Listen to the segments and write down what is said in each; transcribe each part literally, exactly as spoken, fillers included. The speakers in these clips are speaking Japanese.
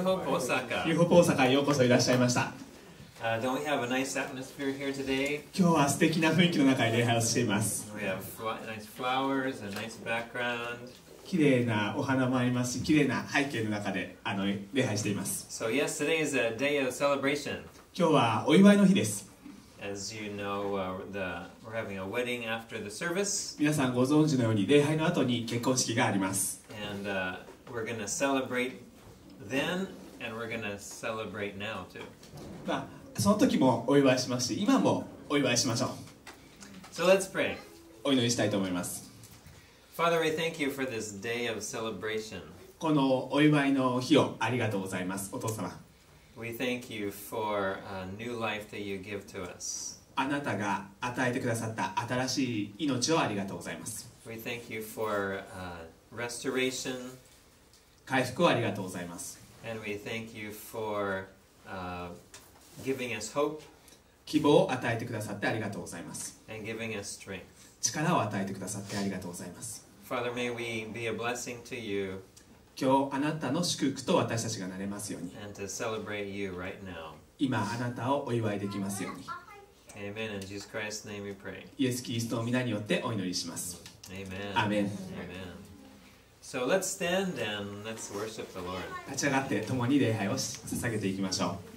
Hope Osaka. New Hope 大阪へようこそいらっしゃいました。 Uh, don't we have a nice atmosphere here today? 今日は素敵な雰囲気の中で礼拝をしています。 We have fl- nice flowers, a nice background. 綺麗なお花もありますし、綺麗な背景の中であの礼拝しています。 So yes, today is a day of celebration. 今日はお祝いの日です。 As you know, uh, the, we're having a wedding after the service. 皆さんご存知のように礼拝の後に結婚式があります。 And uh, we're going to celebrate then, and we're going to celebrate now too. まあ、その時もお祝いしますし、今もお祝いしましょう。 So let's pray. お祈りしたいと思います。 Father, we thank you for this day of celebration. このお祝いの日をありがとうございます。お父様、 We thank you for a new life that you give to us. あなたが与えてくださった新しい命をありがとうございます。 We thank you for uh, restoration, 回復をありがとうございます。 and we thank you for uh, giving us hope 希望を与えてくださってありがとうございます。 and giving us strength. 力を与えてくださってありがとうございます。 Father, may we be a blessing to you 今日あなたの祝福と私たちがなれますように、 and to celebrate you right now. 今あなたをお祝いできますように、 Amen. In Jesus Christ's name we pray. イエス・キリストの皆によってお祈りします。 Amen. アーメン。 Amen. So let's stand and let's worship the Lord. 立ち上がって共に礼拝を捧げていきましょう。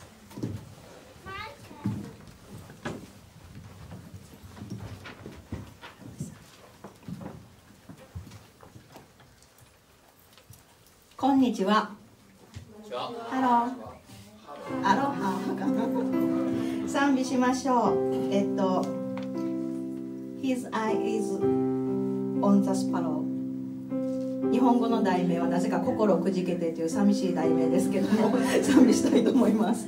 こんにちは。ハロー。アロハかな。賛美しましょう。えっと、His eye is on the sparrow。日本語の題名はなぜか心をくじけてという寂しい題名ですけども、賛美したいと思います。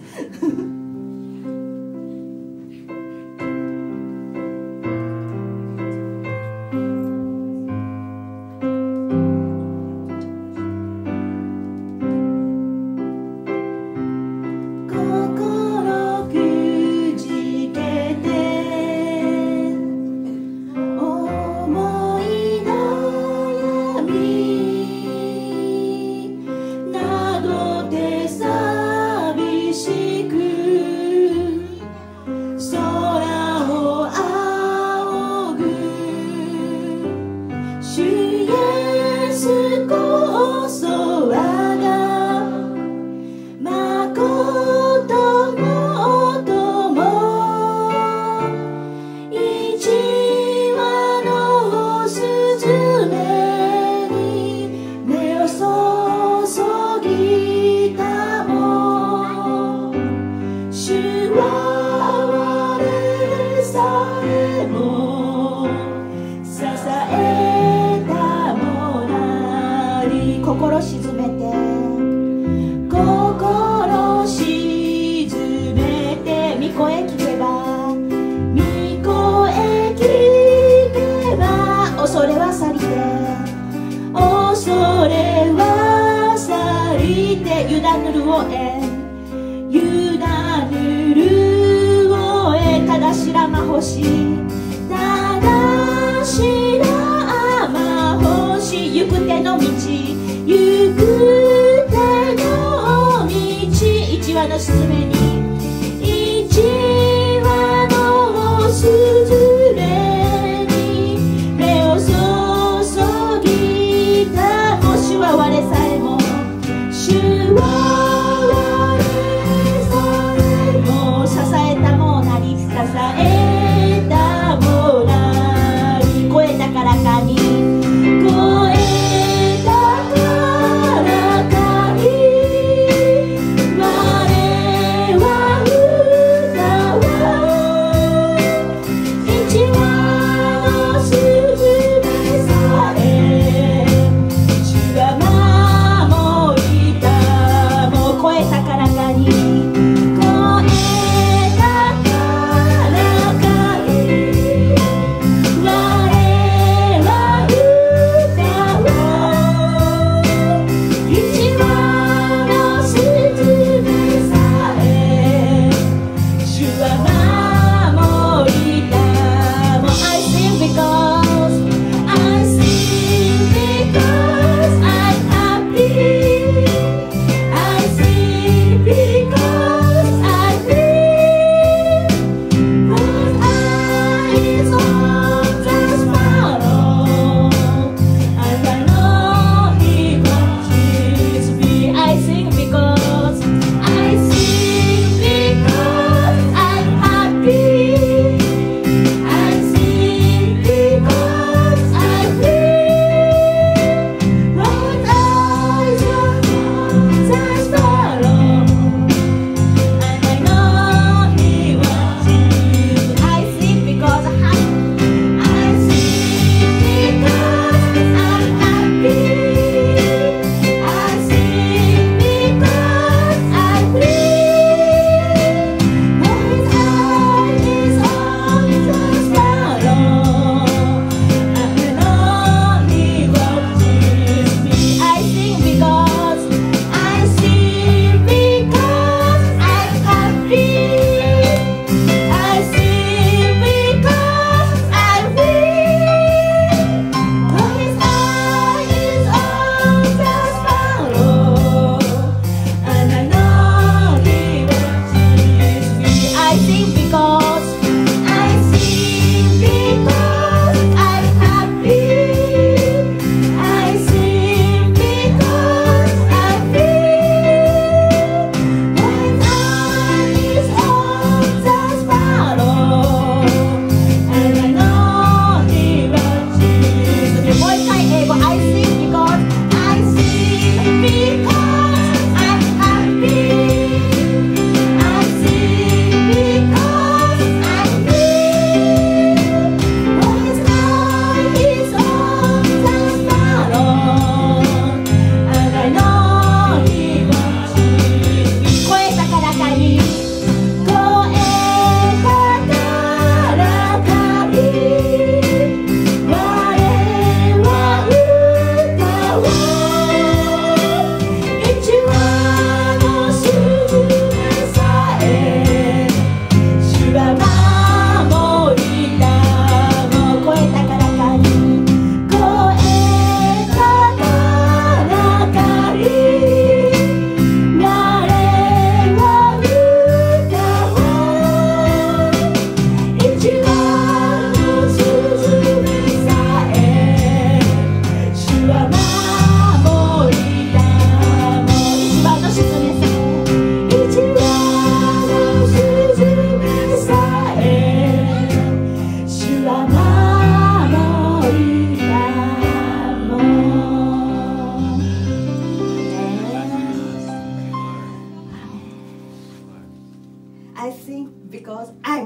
我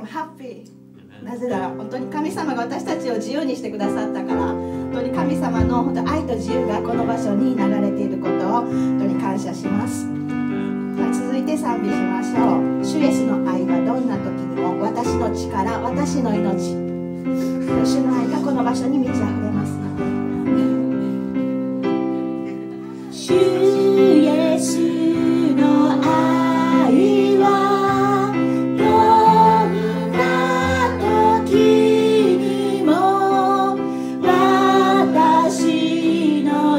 happy。なぜなら本当に神様が私たちを自由にしてくださったから、本当に神様の本当愛と自由がこの場所に流れていることを本当に感謝します。続いて賛美しましょう。主イエスの愛はどんな時にも私の力、私の命、主の愛がこの場所に満ち溢れます。主イエスの愛はどんな時にも私の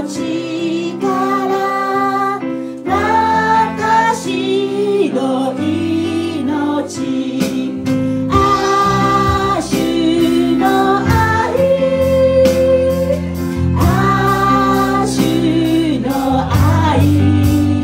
力、私の命、ああ主の愛、ああ主の愛、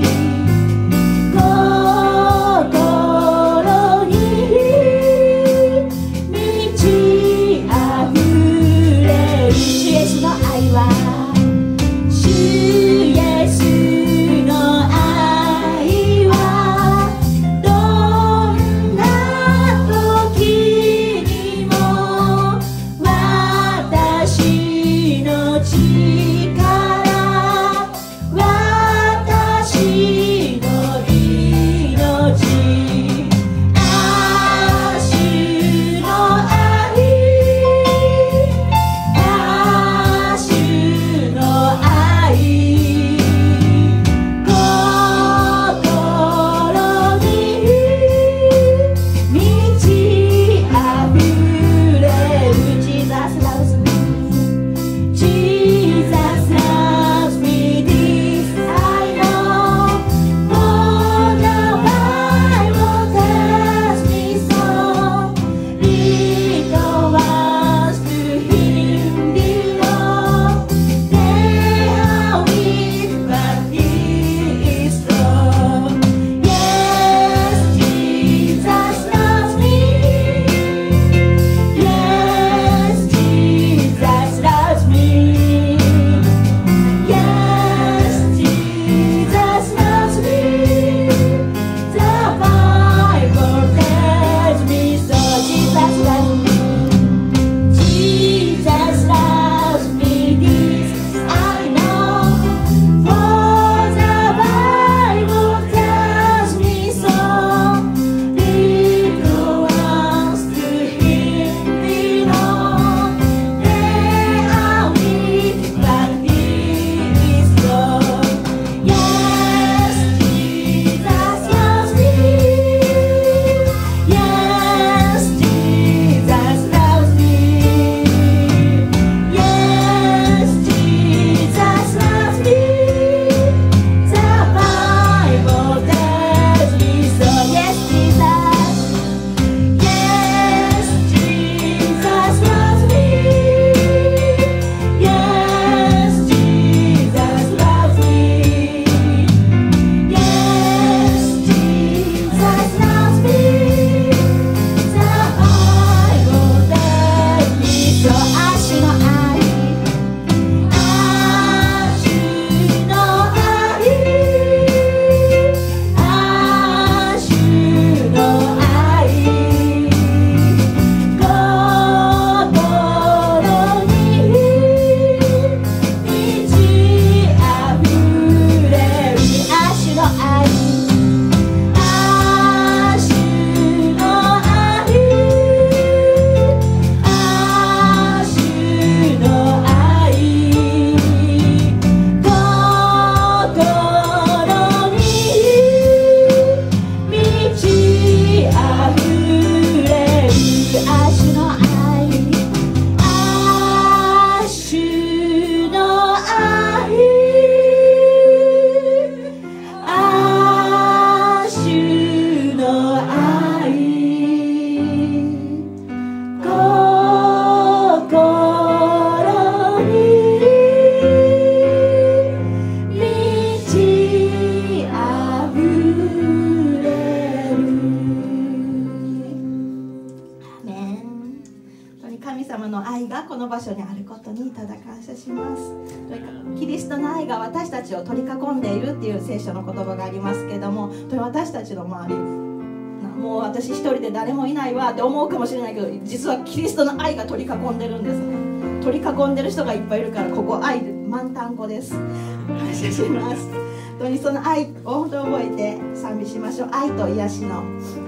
心に満ち溢れる。主イエスの愛は、主イエスの愛はどんな時にも私の力、私の命、ああ主の愛、ああ主の愛、心に満ち溢れる。 Jesus loves me, Jesus loves me, this I know, for the Bible tells me so. Little ones to Him belong, they are weak but He is strong. Yes, Jesus loves me, yes, Jesus loves me, yes, Jesus loves me, the Bible tells me so. Jesus loves me, Jesus loves me, this I know, for the Bible tells me so. Little ones to Him belong, they are weak but He is strong. Yes, Jesus loves me, yes, Jesus loves me, yes, Jesus loves me, the Bible tells me so. Yes, Jesus, yes, Jesus loves me, yes, Jesus loves me, yes, Jesus loves me, the Bible tells me so. あ主の愛、あ主の愛、あ主の愛、心に満ち溢れる。あ主の愛、あ主の愛、あ主の愛、心に満ち溢れる。あ主の愛、あ主の愛、あ主の愛、心に満ち溢れる。アーメン。本当に神様の愛がこの場所にあることにただ感謝します。とにかくキリストの愛が私たちを取り囲んでいるっていう聖書の言葉がありますけども、私たちの周りなもう私一人で誰もいないわって思うかもしれないけど、実はキリストの愛が取り囲んでるんですね。取り囲んでる人がいっぱいいるから、ここ愛満タン語です。感謝します。本当にその愛を本当に覚えて賛美しましょう。愛と癒しの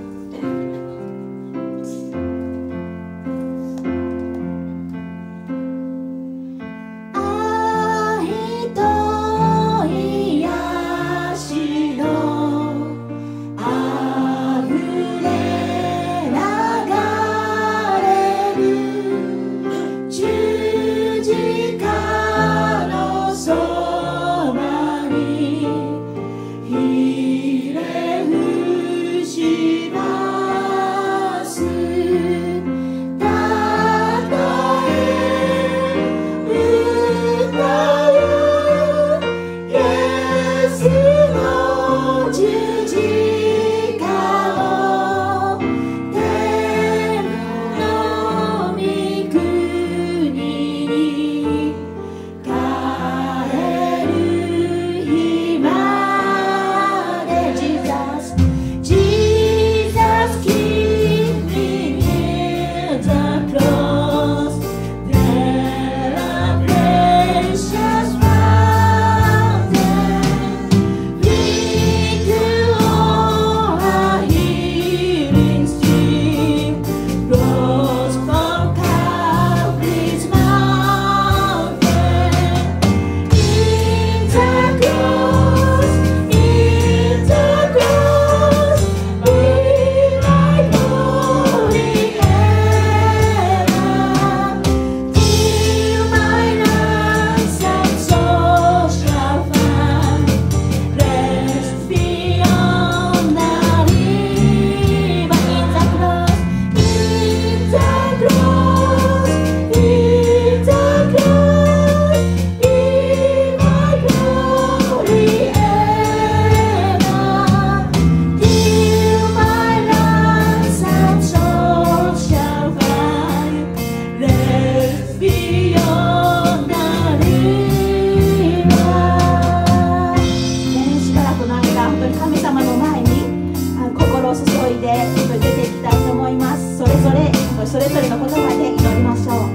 それぞれの言葉で祈りましょ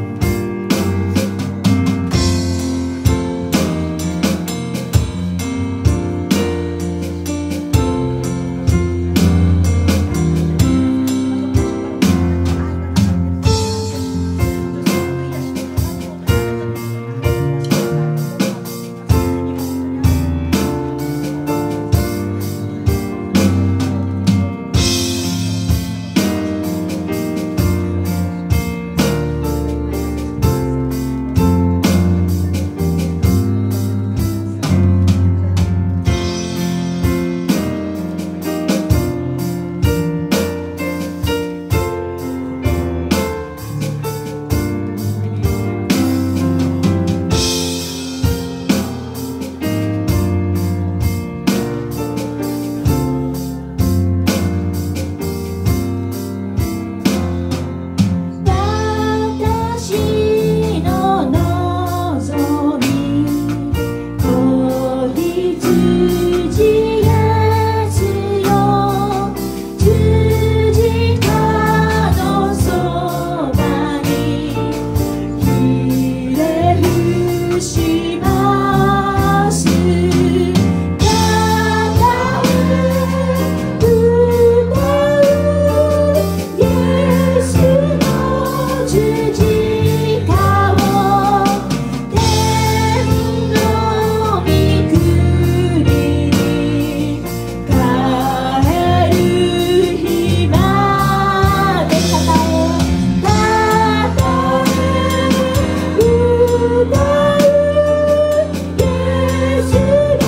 う。「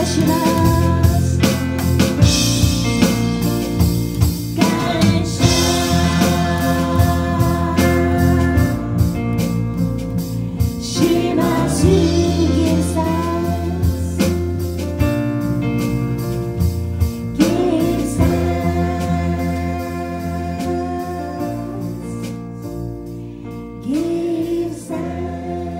します。感謝します。Give thanks. Give thanks. Give thanks.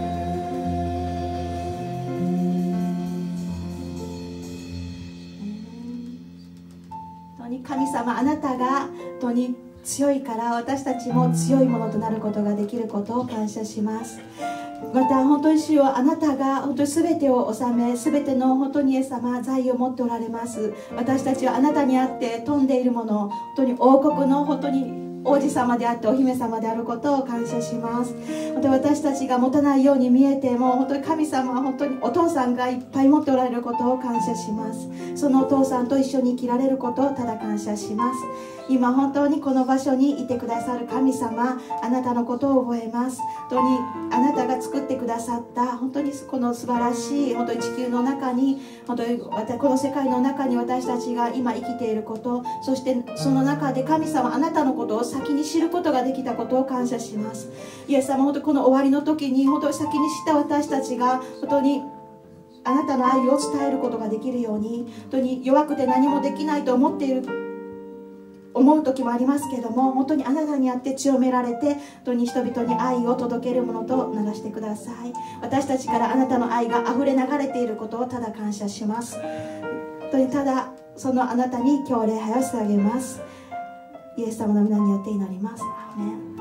神様、あなたが本当に強いから私たちも強いものとなることができることを感謝します。また本当に主よ、あなたが本当に全てを治め、全ての本当にイエス様財を持っておられます。私たちはあなたにあって飛んでいるもの、本当に王国の本当に王子様であってお姫様であることを感謝します。本当に私たちが持たないように見えても、本当に神様は本当にお父さんがいっぱい持っておられることを感謝します。そのお父さんと一緒に生きられることをただ感謝します。今本当にこの場所にいてくださる神様、あなたのことを覚えます。本当にあなたが作ってくださった本当にこの素晴らしい本当に地球の中に、本当にこの世界の中に私たちが今生きていること、そしてその中で神様あなたのことを先に知ることができたことを感謝します。イエス様、本当にこの終わりの時に本当に先に知った私たちが本当にあなたの愛を伝えることができるように、本当に弱くて何もできないと思っている思う時もありますけれども、本当にあなたにあって強められて、本当に人々に愛を届けるものとならしてください。私たちからあなたの愛があふれ流れていることをただ感謝します。本当にただそのあなたに今日礼拝を捧げます。イエス様の皆によって祈ります。アーメン。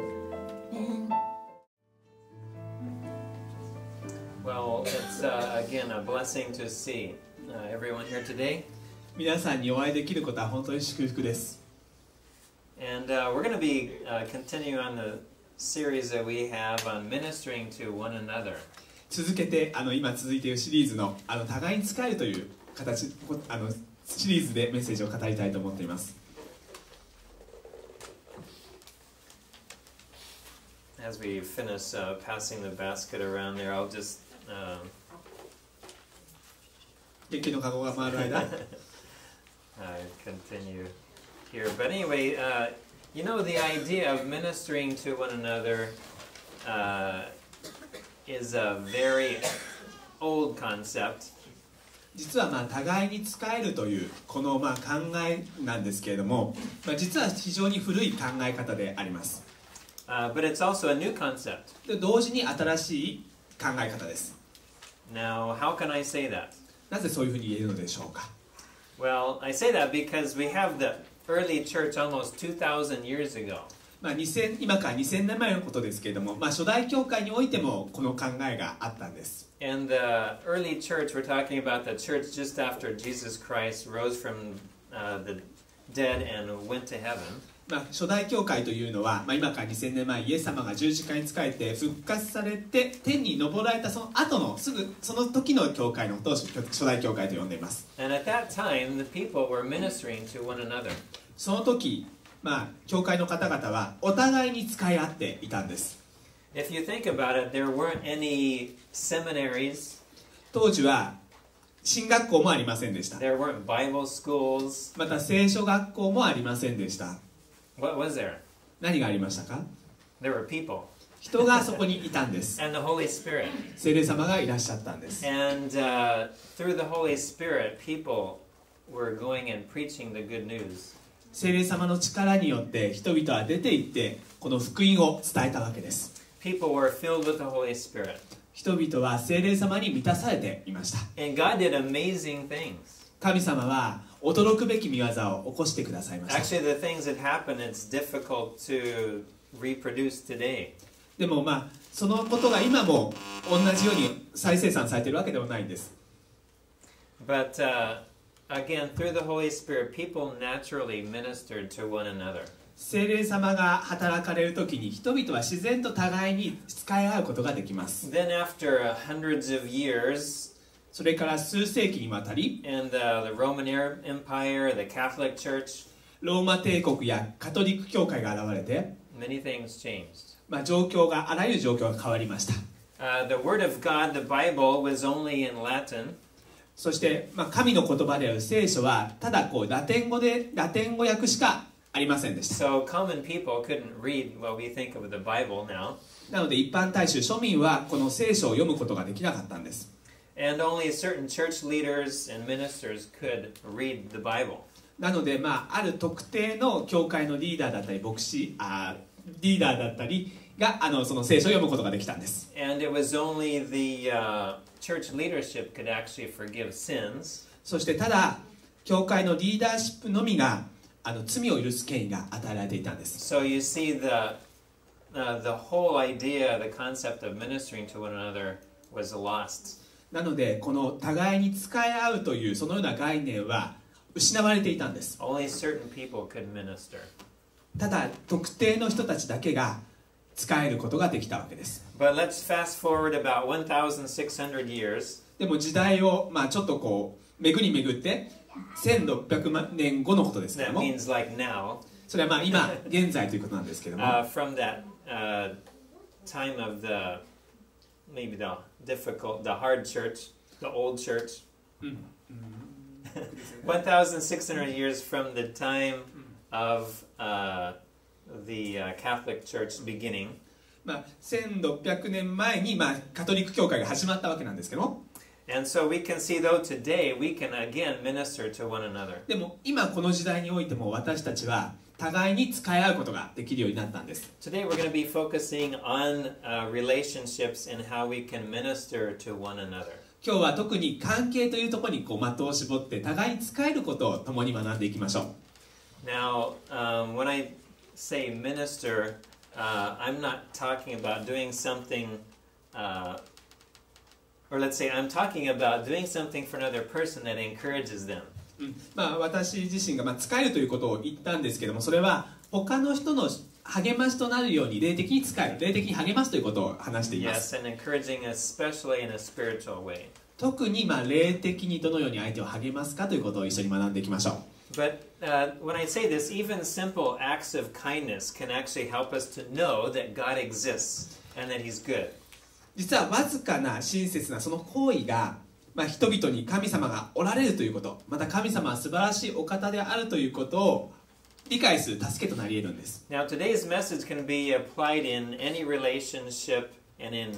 Well, it's uh, again a blessing to see uh, everyone here today. 皆さんにお会いできることは本当に祝福です。 And uh, we're going to be uh, continuing on the series that we have on ministering to one another. 続けてあの今続いているシリーズのあの互いに仕えるという形あのシリーズでメッセージを語りたいと思っています。 As we finish uh, passing the basket around there, I'll just um, 元気のカゴが回る間 I continue here. But anyway, uh, you know, the idea of ministering to one another uh, is a very old concept. 実はまあ互いに仕えるというこのまあ考えなんですけれども、まあ、実は非常に古い考え方であります。 Uh, but it's also a new concept. で同時に新しい考え方です。 Now, how can I say that? なぜそういうふうに言えるのでしょうか。 Well, I say that because we have the early church almost two thousand years ago. まあ、にせん今からにせんねんまえのことですけれども、まあ、初代教会においてもこの考えがあったんです。 And the early church, we're talking about the church just after Jesus Christ rose from uh, the dead and went to heaven. まあ、初代教会というのは、まあ、今からにせんねんまえイエス様が十字架に仕えて復活されて天に昇られたその後のすぐその時の教会のことを初代教会と呼んでいます。 And at that time, the people were ministering to one another. その時、まあ、教会の方々はお互いに仕え合っていたんです。 If you think about it, there weren't any seminaries. 当時は進学校もありませんでした。 There weren't Bible schools. また聖書学校もありませんでした。 What was there? 何がありましたか。 There were people. 人がそこにいたんです。 And the Holy Spirit. 聖霊様がいらっしゃったんです。 And uh, through the Holy Spirit, people were going and preaching the good news. 聖霊様の力によって人々は出て行ってこの福音を伝えたわけです。 People were filled with the Holy Spirit. 人々は聖霊様に満たされていました。 And God did amazing things. 神様は驚くべき見業を起こしてくださいました。 Actually, the things that happen, it's difficult to reproduce today. でもまあそのことが今も同じように再生産されているわけではないんです。 But uh, again, through the Holy Spirit, people naturally ministered to one another. 聖霊様が働かれるときに人々は自然と互いに使い合うことができます。 Then after uh, hundreds of years, それから数世紀にわたり and uh, the Roman Empire, the Catholic Church, ローマ帝国やカトリック教会が現れて、 many things changed. まあ、状況があらゆる状況が変わりました。 Uh, the Word of God, the Bible, was only in Latin. そして、まあ、神の言葉である聖書はただこうラテン語でラテン語訳しかありませんでした。 So common people couldn't read what we think of the Bible now. なので一般大衆庶民はこの聖書を読むことができなかったんです。 And only certain church leaders and ministers could read the Bible. なので、まあ、ある特定の教会のリーダーだったり牧師あリーダーだったりがあのその聖書を読むことができたんです。 And it was only the uh, church leadership could actually forgive sins. そしてただ教会のリーダーシップのみがあの罪を許す権威が与えられていたんです。 So you see the, uh, the whole idea, the concept of ministering to one another was lost. なのでこの互いに仕え合うというそのような概念は失われていたんです。 Only certain people could minister. ただ特定の人たちだけが仕えることができたわけです。 But let's fast forward about one thousand six hundred years. でも時代を、まあ、ちょっとこう巡り巡ってせんろっぴゃくねんごのことですけど That も、 means like now. それはまあ今現在ということなんですけども、 Uh, from that uh, time of the maybe the difficult, the hard church, the old church. one thousand six hundred years from the time of uh, the uh, Catholic Church beginning. まあ、せんろっぴゃくねんまえに、まあ、カトリック教会が始まったわけなんですけども、 And so we can see though today we can again minister to one another. でも今この時代においても私たちは互いに仕え合うことができるようになったんです。 Today we're going to be focusing on uh, relationships and how we can minister to one another. 今日は特に関係というところにこう的を絞って互いに仕えることを共に学んでいきましょう。 Now, um, when I say minister, uh, I'm not talking about doing something, uh, or let's say I'm talking about doing something for another person that encourages them. うんまあ、私自身が、まあ、仕えるということを言ったんですけども、それは他の人の励ましとなるように霊的に仕える、霊的に励ますということを話しています。 Yes, and encouraging especially in a spiritual way. 特にまあ霊的にどのように相手を励ますかということを一緒に学んでいきましょう。 But uh, when I say this, even simple acts of kindness can actually help us to know that God exists and that He's good. 実はわずかな親切なその行為が、まあ、人々に神様がおられるということ、また神様は素晴らしいお方であるということを理解する助けとなり得るんです。 Now, today's message can be applied in any relationship and in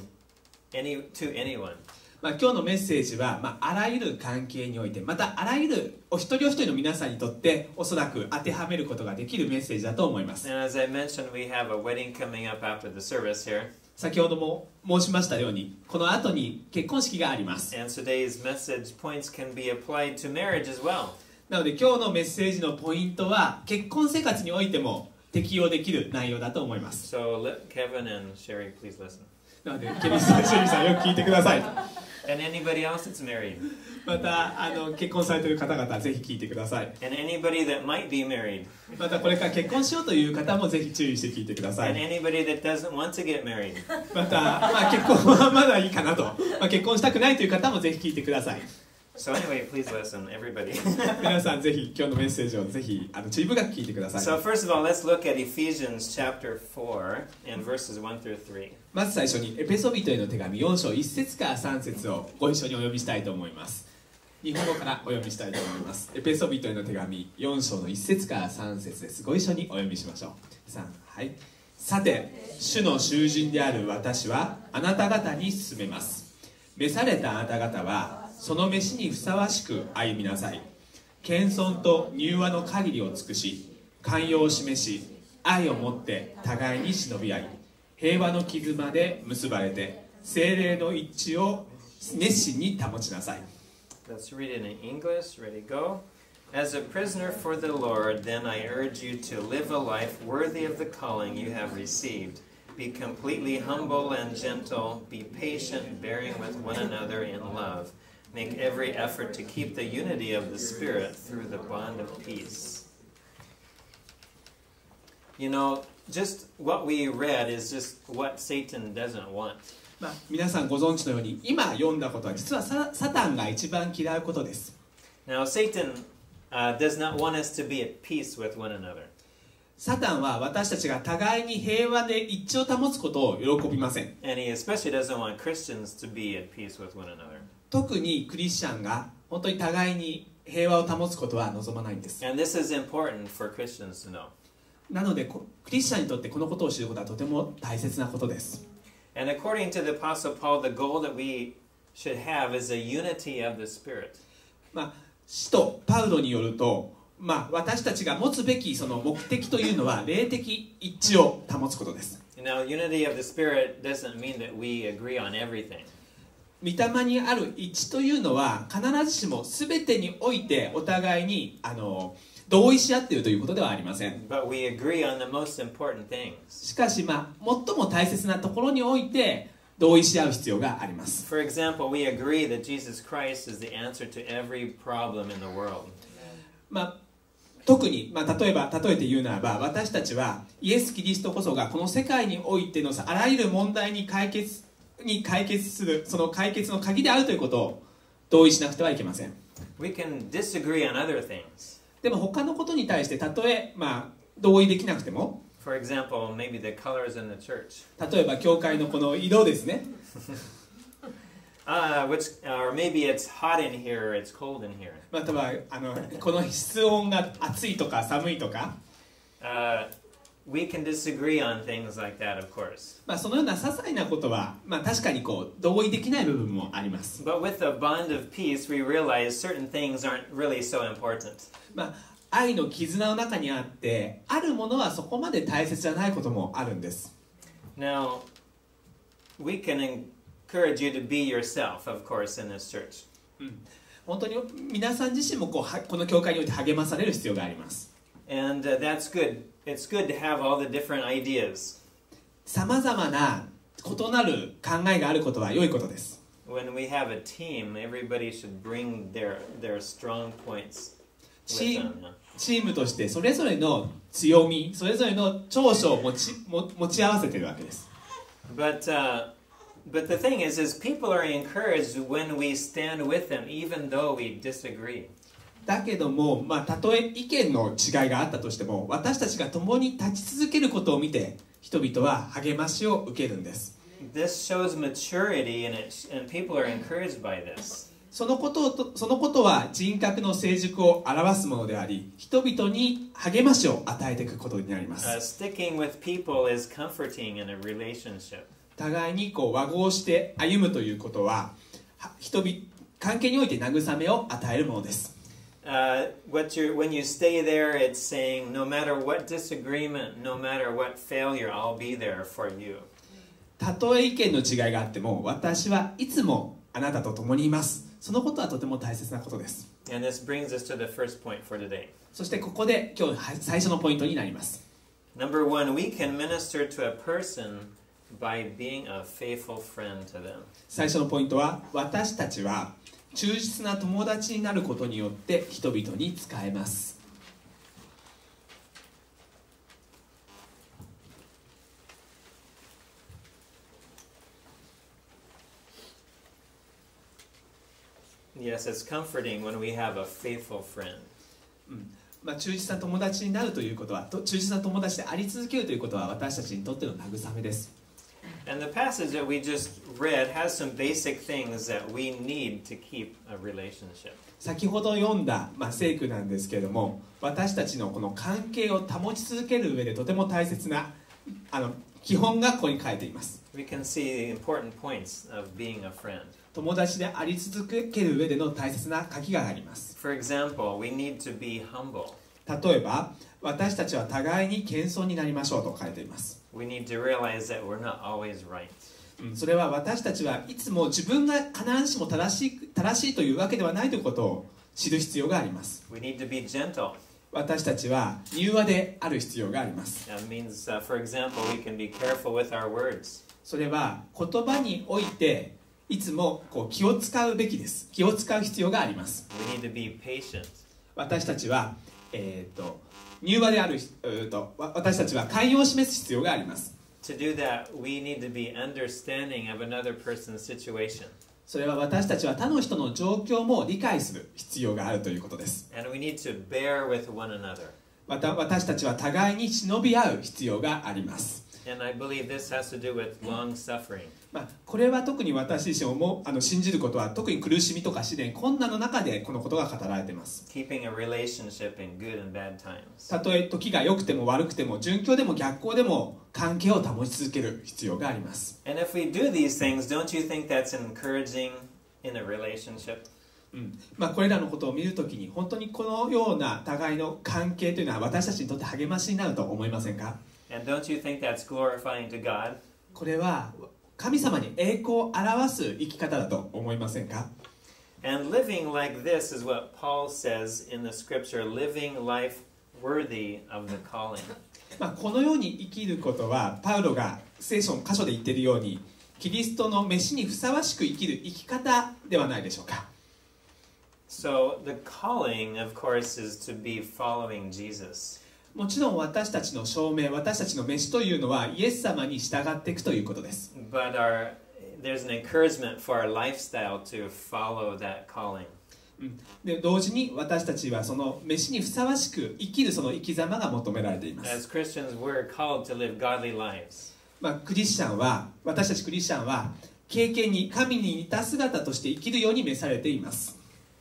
any to anyone. まあ、今日のメッセージは、まあ、あらゆる関係において、またあらゆるお一人お一人の皆さんにとっておそらく当てはめることができるメッセージだと思います。 And as I mentioned, we have a wedding coming up after the service here. 先ほども申しましたように、この後に結婚式があります。 And today's message points can be applied to marriage as well. なので今日のメッセージのポイントは結婚生活においても適用できる内容だと思います。 So let Kevin and Sherry please listen. なのでケビンさん、シェリーさんよく聞いてください。 And anybody else that's married. またあの結婚されている方々ぜひ聞いてください。 And anybody that might be married. またこれから結婚しようという方もぜひ注意して聞いてくださ And い。 anybody that doesn't want to get married. また、まあ、結婚はまだいいかなと、まあ、結婚したくないという方もぜひ聞いてください。 So anyway, please listen, everybody. 皆さんぜひ今日のメッセージをぜひあの注意深く聞いてください。 So first of all, let's look at Ephesians chapter four and verses one through three. まず最初にエペソビトへの手紙よん章いち節からさん節をご一緒にお読みしたいと思います。日本語からお読みしたいと思います。エペソビトへの手紙よん章のいち節からさん節です。ご一緒にお読みしましょう。さん、はい。さて、主の囚人である私はあなた方に勧めます。召されたあなた方はその召しにふさわしく歩みなさい。謙遜と柔和の限りを尽くし、寛容を示し、愛をもって互いに忍び合い、平和の絆で結ばれて、聖霊の一致を熱心に保ちなさい。 Let's read it in English. Ready, go. As a prisoner for the Lord, then I urge you to live a life worthy of the calling you have received. Be completely humble and gentle. Be patient, bearing with one another in love. Make every effort to keep the unity of the Spirit through the bond of peace. You know, just what we read is just what Satan doesn't want. まあ、皆さんご存知のように今読んだことは実は サ, サタンが一番嫌うことです。 Now, Satan uh, does not want us to be at peace with one another. サタンは私たちが互いに平和で一致を保つことを喜びません。 And he especially doesn't want Christians to be at peace with one another. 特にクリスチャンが本当に互いに平和を保つことは望まないんです。 And this is important for Christians to know. なのでクリスチャンにとってこのことを知ることはとても大切なことです。 And according to the Apostle Paul, the goal that we should have is a unity of the Spirit. まあ、使徒パウロによると、まあ、私たちが持つべきその目的というのは霊的一致を保つことです。 Now, unity of the Spirit doesn't mean that we agree on everything. 御霊にある一致というのは必ずしも全てにおいてお互いにあの同意し合っているということではありません。 But we agree on the most important things. しかし、まあ、最も大切なところにおいて同意し合う必要があります。 For example, we agree that Jesus Christ is the answer to every problem in the world. まあ、特に、まあ、例えば例えて言うならば、私たちはイエス・キリストこそがこの世界においてのあらゆる問題に解決に解決するその解決の鍵であるということを同意しなくてはいけません。 We can disagree on other things. でも他のことに対してたとえ、まあ、同意できなくても、 For example, maybe the colors in the church. 例えば教会のこの色ですね。 Uh, which, or maybe it's hot in here or it's cold in here. またはあのこの室温が暑いとか寒いとか、 Uh, we can disagree on things like that, of course. まあ、そのような些細なことは、まあ、確かにこう同意できない部分もあります。 But with the bond of peace, we realize certain things aren't really so important. まあ、愛の絆の中にあってあるものはそこまで大切じゃないこともあるんです。 Now, we can encourage you to be yourself, of course, in this church. うん、本当に皆さん自身もこうはこの教会において励まされる必要があります。 And uh, that's good. It's good to have all the different ideas. さまざまな異なる考えがあることは良いことです。 When we have a team, everybody should bring their, their strong points チ with ーム them. チームとしてそれぞれの強みそれぞれの長所を持ちも持ち合わせているわけです。 But, uh, but the thing is, is people are encouraged when we stand with them, even though we disagree. だけども、まあ、たとえ意見の違いがあったとしても私たちが共に立ち続けることを見て人々は励ましを受けるんです。 This shows maturity, and, it, and people are encouraged by this. そのことをとそのことは人格の成熟を表すものであり人々に励ましを与えていくことになりま Uh, す。 sticking with people is comforting in a relationship. 互いにこう和合して歩むということはは人々関係において慰めを与えるものです。 Uh, what you're, when you stay there, it's saying, no matter what disagreement, no matter what failure, I'll be there for you. たとえ意見の違いがあっても私はいつもあなたと共にいます。そのことはとても大切なことです。 And this brings us to the first point for today. そしてここで今日は最初のポイントになります。 Number one, we can minister to a person by being a faithful friend to them. 最初のポイントは私たちは忠実な友達になることによって人々に仕えます。 Yes, it's comforting when we have a faithful friend. うんまあ、忠実な友達になるということはと忠実な友達であり続けるということは私たちにとっての慰めです。 And the passage that we just read has some basic things that we need to keep a relationship. 先ほど読んだ、まあ、聖句なんですけれども私たちのこの関係を保ち続ける上でとても大切なあの基本がここに書いています。 We can see the important points of being a friend. 友達であり続ける上での大切な鍵があります。 For example, we need to be humble. 例えば私たちは互いに謙遜になりましょうと書いています。 We need to realize that we're not always right. うん、それは私たちはいつも自分が必ずしも正しい、正しいというわけではないということを知る必要があります。 We need to be gentle. 私たちは柔和である必要があります。 That means, uh, for example, we can be careful with our words. それは言葉においていつもこう気を使うべきです。気を使う必要があります。 We need to be patient. 私たちは、えー、と柔和である、えー、と私たちは寛容を示す必要があります。 To do that, we need to be understanding of another person's situation. それは私たちは他の人の状況も理解する必要があるということです。 And we need to bear with one another. また私たちは互いに忍び合う必要があります。 And I believe this has to do with long suffering. まあ、これは特に私自身もあの信じることは特に苦しみとか試練困難の中でこのことが語られています。 Keeping a relationship in good and bad times. たとえ時が良くても悪くても順境でも逆境でも関係を保ち続ける必要があります。 And if we do these things, don't you think that's encouraging in a relationship? うんまあ、これらのことを見るときに本当にこのような互いの関係というのは私たちにとって励ましになると思いませんか？ And don't you think that's glorifying to God? これは神様に栄光を表す生き方だと思いませんか？ And living like this is what Paul says in the scripture, living life worthy of the calling. まあ、このように生きることはパウロが聖書の箇所で言っているようにキリストの召しにふさわしく生きる生き方ではないでしょうか。 So the calling, of course, is to be following Jesus. もちろん私たちの証明、私たちの召しというのはイエス様に従っていくということです。 But our, there's an encouragement for our lifestyle to follow that calling. で同時に私たちはその召しにふさわしく生きるその生き様が求められています。 As Christians, we're called to live godly lives. まあ、クリスチャンは私たちクリスチャンは経験に神に似た姿として生きるように召されています。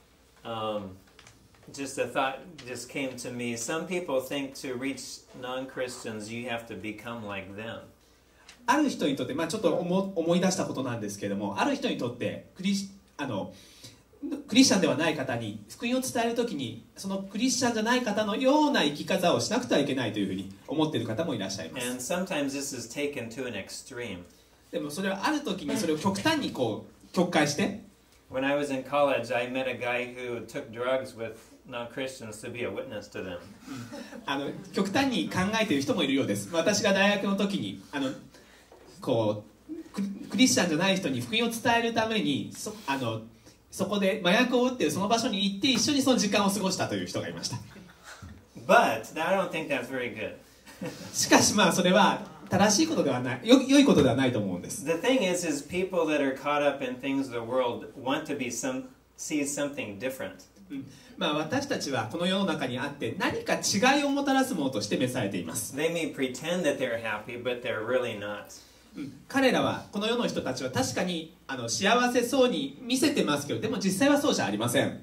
Um, just a thought just came to me. Some people think to reach non-Christians, you have to become like them. ある人にとって、まあ、ちょっと思思い出したことなんですけれども、ある人にとってクリスあのクリスチャンではない方に福音を伝えるときにそのクリスチャンじゃない方のような生き方をしなくてはいけないというふうに思っている方もいらっしゃいます。 And sometimes this is taken to an extreme. でもそれはあるときにそれを極端にこう曲解して When I was in college, I met a guy who took drugs with non-Christians to be a witness to them. あの極端に考えている人もいるようです。私が大学の時にあのこう ク, クリスチャンじゃない人に福音を伝えるために そ, あのそこで麻薬を打っているその場所に行って一緒にその時間を過ごしたという人がいました。 But I don't think that's very good. しかしまあそれは正しいことではないよ良いことではないと思うんです。 The thing is, is people that are caught up in things of the world want to be some see something different. うんまあ、私たちはこの世の中にあって何か違いをもたらすものとして召されています。 They may pretend that they're happy, but they're really not. うん、彼らはこの世の人たちは確かにあの幸せそうに見せてますけどでも実際はそうじゃありません。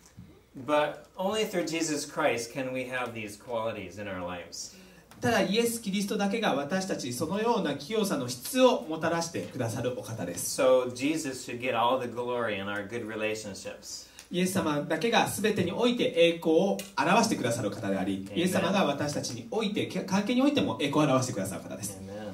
But only through Jesus Christ can we have these qualities in our lives. ただイエス・キリストだけが私たちにそのような清さの質をもたらしてくださるお方です。 So Jesus should get all the glory in our good relationships. イエス様だけが全てにおいて栄光を表してくださる方であり、イエス様が私たちにおいて関係においても栄光を表してくださる方です。 Amen.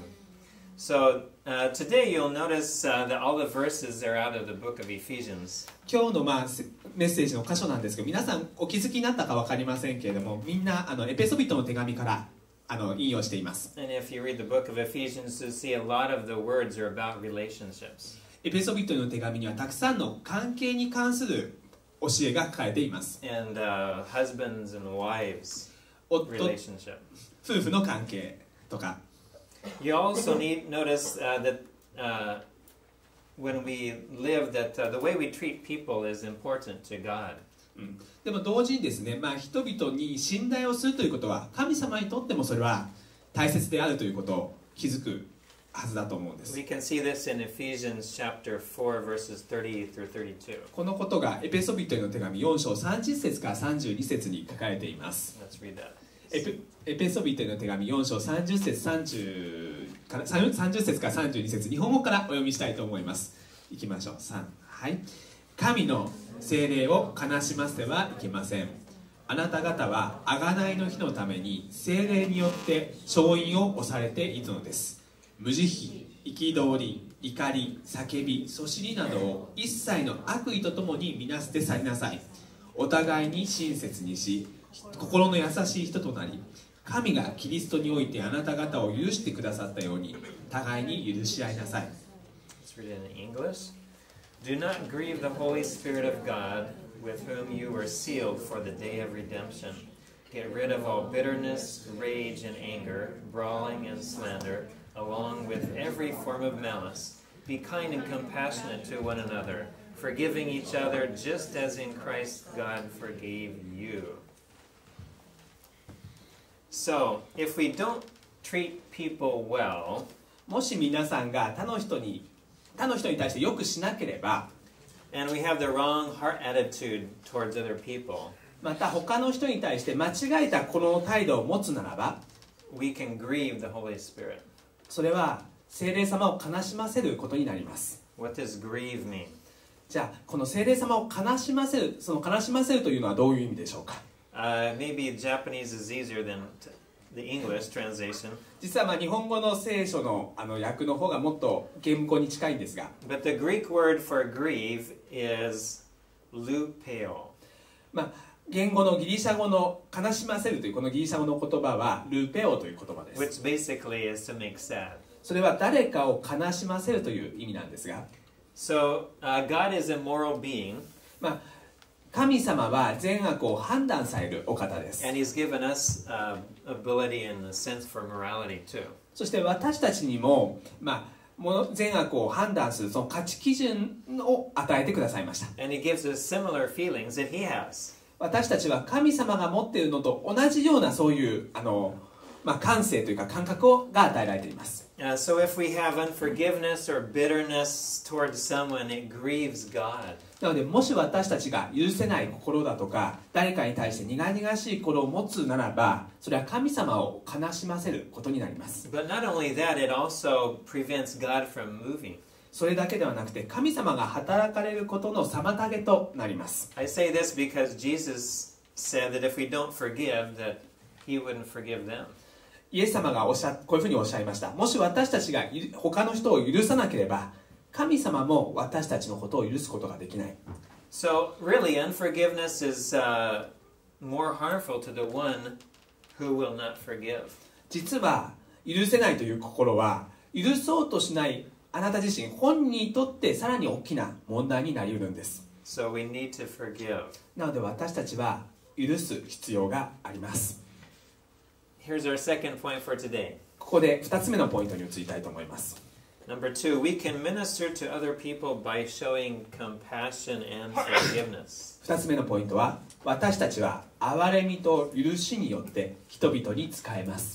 So uh, today you'll notice uh, that all the verses are out of the book of Ephesians. 今日の、まあ、メッセージの箇所なんですけど、皆さんお気づきになったか分かりませんけれども、みんなあのエペソビトの手紙からあの引用しています。 And if you read the book of Ephesians, you'll see a lot of the words are about relationships. エペソビトの手紙にはたくさんの関係に関する教えが書かれています。 And uh, husbands and wives 夫、 relationship. 夫婦の関係とか。 You also need notice uh, that uh, when we live, that uh, the way we treat people is important to God. うん、でも同時にですね、まあ、人々に信頼をするということは神様にとってもそれは大切であるということを気づくはずだと思うんです。 We can see this in Ephesians chapter four, verses thirty through thirty-two. このことがエペソビトへの手紙よん章さんじゅっ節からさんじゅうに節に書かれています。 Let's read that. エペエペソビトへの手紙よん章さんじゅっ節さんじゅうからさんじゅっ節からさんじゅうに節、日本語からお読みしたいと思います。いきましょう。さん、はい。神の聖霊を悲しませてはいけません。あなた方は贖いの日のために聖霊によって勝因を押されているのです。無慈悲、憤り、怒り、叫び、そしりなどを一切の悪意とともに見なして去りなさい。お互いに親切にし、心の優しい人となり、神がキリストにおいてあなた方を許してくださったように互いに許し合いなさい。 Let's read it in English. Do not grieve the Holy Spirit of God, with whom you were sealed for the day of redemption. Get rid of all bitterness, rage, and anger, brawling and slander, along with every form of malice. Be kind and compassionate to one another, forgiving each other just as in Christ God forgave you. So, if we don't treat people well, もし皆さんが他の人に他の人に対してよくしなければ、 and we have the wrong heart attitude towards other people, また他の人に対して間違えたこの態度を持つならば、 we can grieve the Holy Spirit. それは聖霊様を悲しませることになります。 What does grieve mean? じゃあこの聖霊様を悲しませる、その悲しませるというのはどういう意味でしょうか。 Uh, maybe Japanese is easier than t- the English translation, 実はまあ日本語の聖書のあの訳の方がもっと原語に近いんですが、 but the Greek word for grieve is lupeo. まあ、言語のギリシャ語の悲しませるというこのギリシャ語の言葉はルペオという言葉です。 Which basically is to make sad. それは誰かを悲しませるという意味なんですが、 So uh, God is a moral being, まあ、神様は善悪を判断されるお方です。 and He's given us uh, ability and a sense for morality too. そして私たちにも、まあ、もの善悪を判断するその価値基準を与えてくださいました。 And He gives us similar feelings that He has. 私たちは神様が持っているのと同じようなそういうあの、まあ、感性というか感覚をが与えられています。 Uh, so if we have unforgiveness or bitterness towards someone, it grieves God. なのでもし私たちが許せない心だとか誰かに対して苦々しい心を持つならば、それは神様を悲しませることになります。 But not only that, it also prevents God from moving. それだけではなくて神様が働かれることの妨げとなります。 I say this because Jesus said that if we don't forgive, that He wouldn't forgive them. イエス様がおっしゃこういうふうにおっしゃいました。もし私たちが他の人を許さなければ、神様も私たちのことを許すことができない。 So really, unforgiveness is uh, more harmful to the one who will not forgive. 実は許せないという心は許そうとしないあなた自身本人にとってさらに大きな問題になりうるんです。 So we need to forgive. なので私たちは許す必要があります。 Here's our second point for today. ここでふたつめのポイントに移りたいと思います。 Number two, we can minister to other people by showing compassion and forgiveness. ふたつめのポイントは、私たちは憐れみと許しによって人々に仕えます。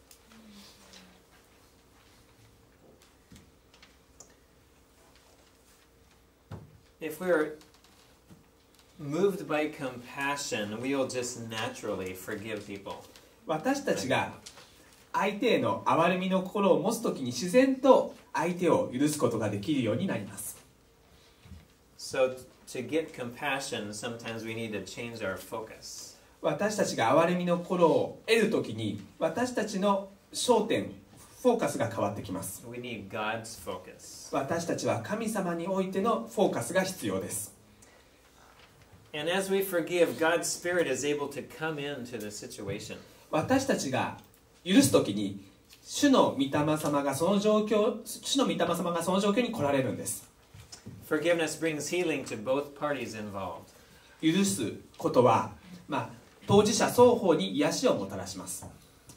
If we're moved by compassion, we'll just naturally forgive people. 私たちが相手への憐れみの心を持つときに自然と相手を許すことができるようになります。 So to get compassion, sometimes we need to change our focus. 私たちが憐れみの心を得るときに私たちの焦点、フォーカスが変わってきます。 We need God's focus. 私たちは神様においてのフォーカスが必要です。 And as we forgive, God's Spirit is able to come into the situation. 私たちが許すときに主の御霊様がその状況、主の御霊様がその状況に来られるんです。 Forgiveness brings healing to both parties involved. 許すことは、まあ、当事者双方に癒しをもたらします。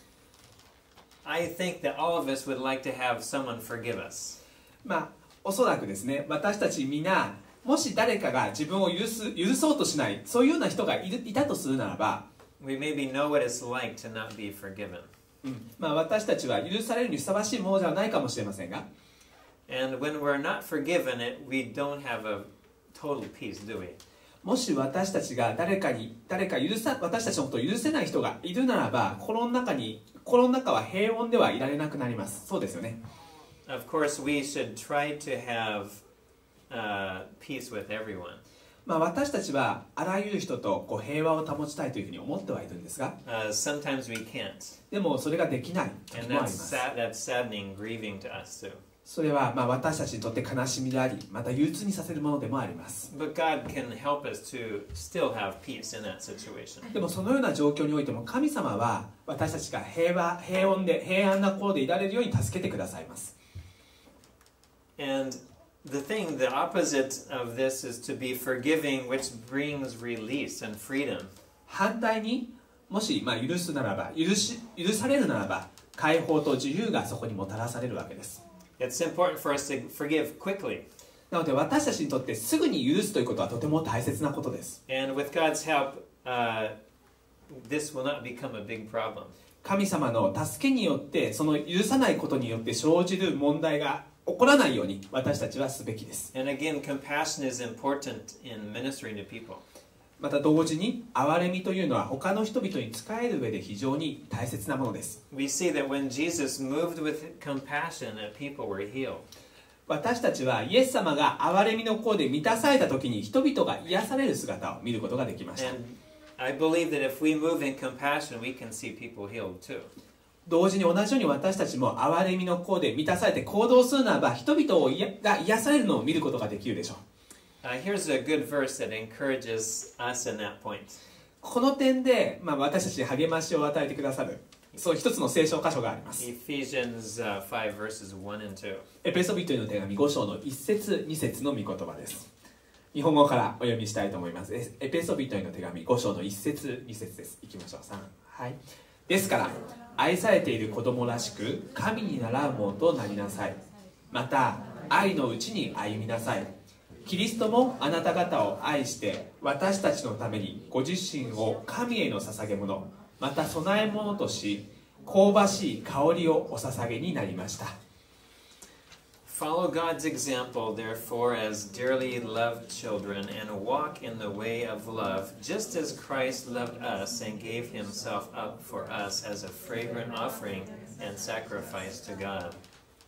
I think that all of us would like to have someone forgive us. まあ、おそらくですね、私たちみんな、もし誰かが自分を許す、許そうとしない、そういうような人がいる、いたとするならば、 We maybe know what it's like to not be forgiven. うんまあ、私たちは許されるにふさわしいものではないかもしれませんが、 And when we're not forgiven, it, we don't have a total peace, do we? もし私たちが誰かに、誰か許さ、私たちのことを許せない人がいるならば、心の中に、心の中は平穏ではいられなくなります。そうですよね。 Of course, we should try to have uh, peace with everyone. まあ、私たちはあらゆる人とこう平和を保ちたいというふうに思ってはいるんですが、 Uh, sometimes we can't. でもそれができない時 And もあり that's, ます。 sad, that's saddening, grieving to us too. それはまあ私たちにとって悲しみであり、また憂鬱にさせるものでもあります。 But God can help us to still have peace in that situation. でもそのような状況においても神様は私たちが平和、平穏で平安な心でいられるように助けてくださいます。 And the thing, the opposite of this is to be forgiving, which brings release and freedom. 反対にもしまあ許すならば、許し、許されるならば解放と自由がそこにもたらされるわけです。 It's important for us to forgive quickly. なので私たちにとってすぐに許すということはとても大切なことです。 And with God's help, uh, this will not become a big problem. 神様の助けによってその許さないことによって生じる問題が起こらないように私たちはすべきです。 And again, compassion is important in ministering to people. また同時に憐れみというのは他の人々に仕える上で非常に大切なものです。 We see that when Jesus moved with compassion, that people were healed. 私たちはイエス様が憐れみの功で満たされた時に人々が癒される姿を見ることができました。 And I believe that if we move in compassion, we can see people healed too. 同時に同じように私たちも憐れみの功で満たされて行動するならば人々をが癒されるのを見ることができるでしょう。 Uh, here's a good verse that encourages us in that point. この点で、まあ、私たちに励ましを与えてくださるそう一つの聖書箇所があります。 Ephesians uh, five verses one and two. エペソビトへの手紙ご章のいち節に節の御言葉です。日本語からお読みしたいと思います。エペソビトへの手紙ご章のいち節に節です。いきましょう。さん、はい。ですから愛されている子供らしく神に倣うものとなりなさい。また愛のうちに歩みなさい。キリストもあなた方を愛して私たちのためにご自身を神への捧げ物また供え物とし香ばしい香りをお捧げになりました。 Follow God's example, therefore, as dearly loved children, and walk in the way of love, just as Christ loved us and gave himself up for us as a fragrant offering and sacrifice to God.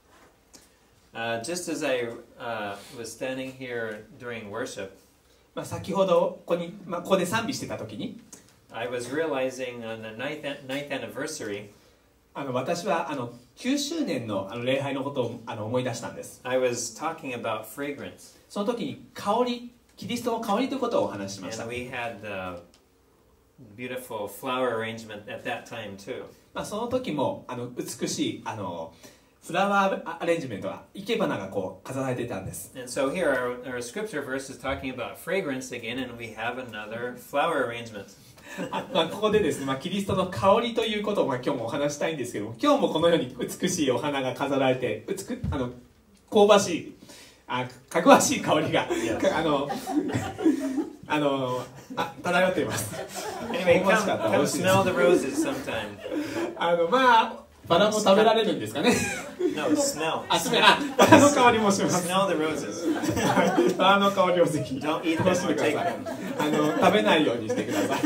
Uh, just as I uh, was standing here during worship, まあ先ほどここに、まあ、ここで賛美してた時に I was realizing on the ninth, ninth anniversary, あの私はあのきゅうしゅうねん の, あの礼拝のことをあの思い出したんです。 I was talking about fragrance. その時に香りキリストの香りということをお話ししました。 And we had the beautiful flower arrangement at that time too. まあその時もあの美しいあのフラワーアレンジメントが生け花がこう飾られていたんです。 And so here our, our scripture verse is talking about fragrance again, and we have another flower arrangement. まあここでですね、まあ、キリストの香りということをまあ今日もお話したいんですけども、今日もこのように美しいお花が飾られて美くあの香ばしいあかぐわしい香りがあのあのあ漂っています。 Anyway, 香ばし come, かった。 come 美味しいです smell the roses sometime. あのまあバラも食べられるんですかね。 No, smell. あ、すみあ、バラの香りもします。 Smell the roses. バラの香りをぜひ Don't eat 楽 them しんで or くだ take さい。 them. あの食べないようにしてください。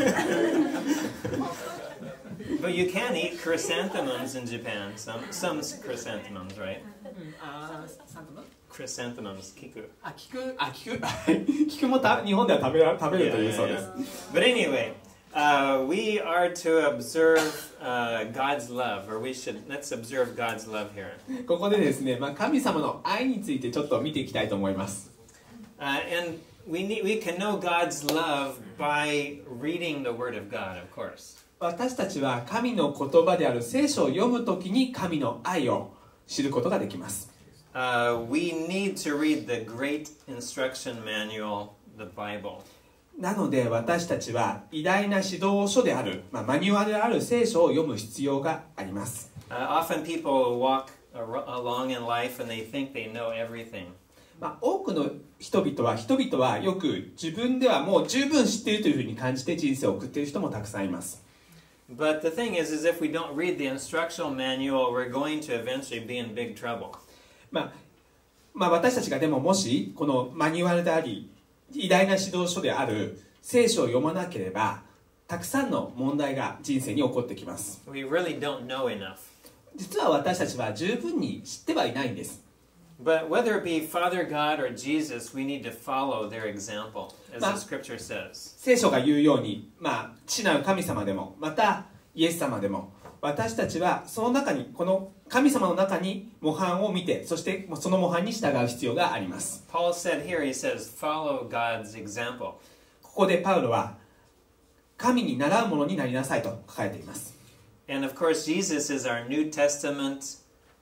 But you can eat chrysanthemums in Japan. Some, some chrysanthemums, right? あ、サントマ？ Chrysanthemums, kiku. あ、菊、あ、菊、菊もた日本では食べら食べるというそうです。 But anyway, uh, we are to observe uh, God's love, or we should, let's observe God's love here. ここでですね、まあ神様の愛についてちょっと見ていきたいと思います。 Uh, and we need, we can know God's love by reading the Word of God, of course. 私たちは神の言葉である聖書を読むときに神の愛を知ることができます。 Uh, we need to read the great instruction manual, the Bible. なので私たちは偉大な指導書である、まあ、マニュアルである聖書を読む必要があります。 Uh, often people walk ar- along in life and they think they know everything. まあ、多くの人々は人々はよく自分ではもう十分知っているというふうに感じて人生を送っている人もたくさんいます。 But the thing is, is if we don't read the instructional manual, we're going to eventually be in big trouble. まあまあ、私たちがでももしこのマニュアルであり偉大な指導書である聖書を読まなければたくさんの問題が人生に起こってきます。 We really don't know enough. 実は私たちは十分に知ってはいないんです。 But whether it be Father God or Jesus, we need to follow their example, as the scripture says. 聖書が言うように、まあ、父なる神様でもまたイエス様でも私たちはその中にこの神様の中に模範を見てそしてその模範に従う必要があります。 Paul said here, he says, follow God's example. ここでパウロは神に倣うものになりなさいと書かれています。 And of course, Jesus is our New Testament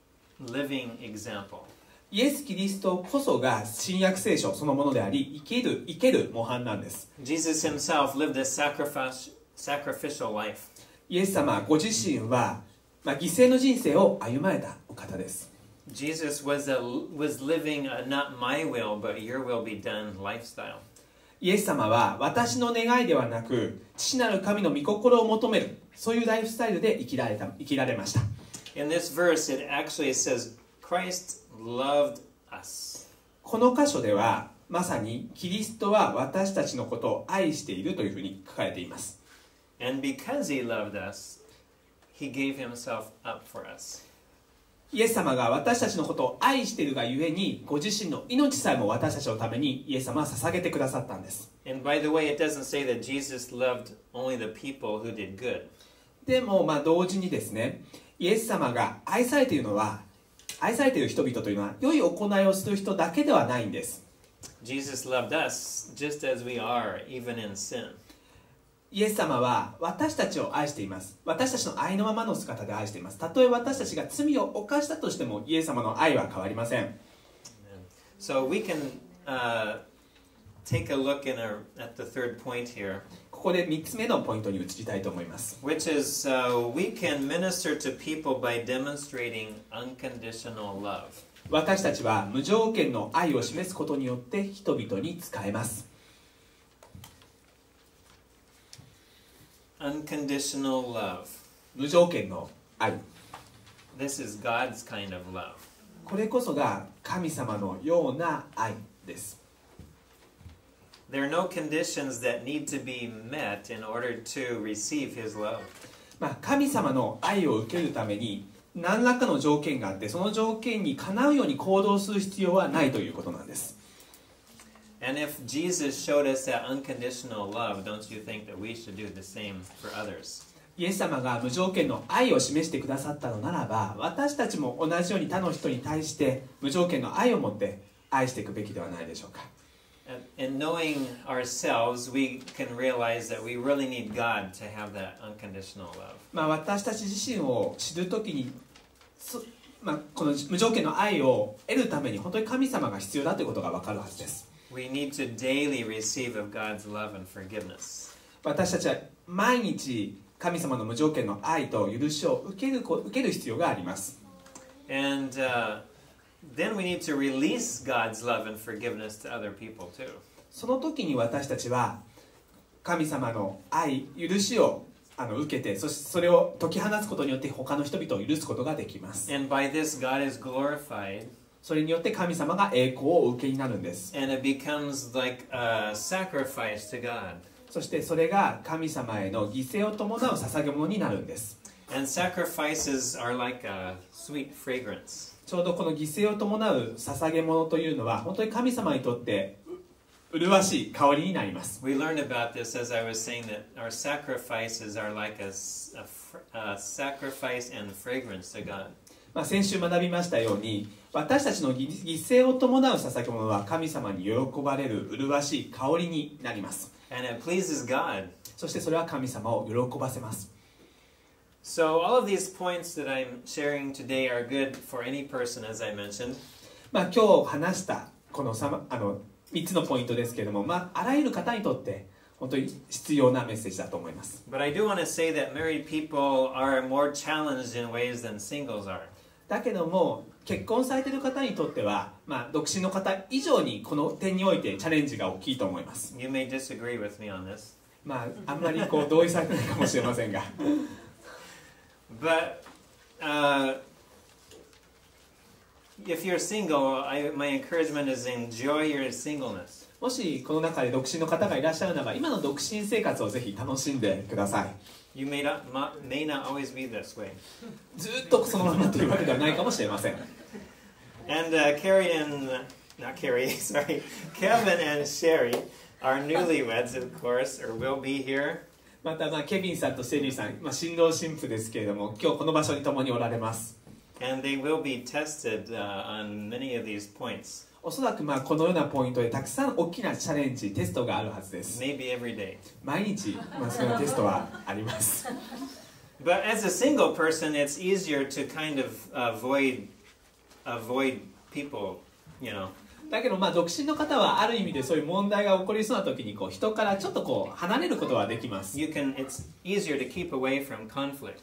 living example. イエス・キリストこそが新約聖書そのものであり生ける生ける模範なんです。 Jesus himself lived a sacrifice, sacrificial life. イエス様ご自身は、まあ、犠牲の人生を歩まれたお方です。 Jesus was, a, was living a not my will, but your will be done lifestyle. イエス様は私の願いではなく父なる神の御心を求める、そういうライフスタイルで生きられた、生きられました。 In this verse, it actually says Christ loved us. この箇所ではまさにキリストは私たちのことを愛しているというふうに書かれています。 And because he loved us, he gave himself up for us. イエス様が私たちのことを愛しているがゆえに、ご自身の命さえも私たちのためにイエス様は捧げてくださったんです。 And by the way, it doesn't say that Jesus loved only the people who did good. でもまあ同時にですね、イエス様が愛されているのは、愛されている人々というのは良い行いをする人だけではないんです。 Jesus loved us just as we are, even in sin. イエス様は私たちを愛しています。私たちの愛のままの姿で愛しています。たとえ私たちが罪を犯したとしても、イエス様の愛は変わりません。 So we can uh, take a look in our, at the third point here, ここでみっつめのポイントに移りたいと思います。 which is uh, we can minister to people by demonstrating unconditional love. 私たちは無条件の愛を示すことによって人々に仕えます。 Unconditional love. 無条件の愛。 This is God's kind of love. これこそが神様のような愛です。 There are no conditions that need to be met in order to receive His love. まあ、神様の愛を受けるために何らかの条件があって、その条件にかなうように行動する必要はないということなんです。 And if Jesus showed us that unconditional love, don't you think that we should do the same for others? イエス様が無条件の愛を示してくださったのならば、私たちも同じように他の人に対して無条件の愛を持って愛していくべきではないでしょうか。 In knowing ourselves, we can realize that we really need God to have that unconditional love. まあ、私たち自身を知るときに、まあ、この無条件の愛を得るために本当に神様が必要だということが分かるはずです。 We need to daily receive of God's love and forgiveness. 私たちは毎日神様の無条件の愛と許しを受ける、受ける必要があります。 And uh, then we need to release God's love and forgiveness to other people too. その時に私たちは神様の愛、許しをあの受けて、そしてそれを解き放つことによって他の人々を許すことができます。 And by this, God is glorified. それによって神様が栄光をお受けになるんです。 And it becomes like a sacrifice to God. そしてそれが神様への犠牲を伴う捧げ物になるんです。 And sacrifices are like a sweet fragrance. ちょうどこの犠牲を伴う捧げ物というのは本当に神様にとって麗しい香りになります。 We learned about this as I was saying that our sacrifices are like a, a, a sacrifice and fragrance to God. まあ先週学びましたように、私たちの犠牲を伴う捧げ物は神様に喜ばれる麗しい香りになります。 And it pleases God. そしてそれは神様を喜ばせます。 So all of these points that I'm sharing today are good for any person, as I mentioned. まあ今日話したこのさまあのみっつのポイントですけれども、まあ、あらゆる方にとって本当に必要なメッセージだと思います。 But I do want to say that married people are more challenged in ways than singles are. だけども結婚されている方にとっては、まあ、独身の方以上にこの点においてチャレンジが大きいと思います。 You may disagree with me on this. まあ、あんまりこう同意されてないかもしれませんが But uh, if you're single, I, my encouragement is enjoy your singleness. もしこの中で独身の方がいらっしゃるならば、今の独身生活をぜひ楽しんでください。 You may not, may not always be this way. ずっとそのままというわけではないかもしれません。 And uh, Carrie and, uh, not Carrie, sorry, Kevin and Sherry are newlyweds, of course, or will be here. また、まあ、ケビンさんとシェリーさん、まあ、新郎新婦ですけれども、今日この場所に共におられます。 And they will be tested uh, on many of these points. おそらくまあこのようなポイントでたくさん大きなチャレンジ、テストがあるはずです。 Maybe every day. 毎日、まあ、そういうテストはあります。 But as a single person, it's easier to kind of avoid, avoid people, you know. だけどまあ独身の方はある意味でそういう問題が起こりそうな時にこう人からちょっとこう離れることはできます。 You can, it's easier to keep away from conflict.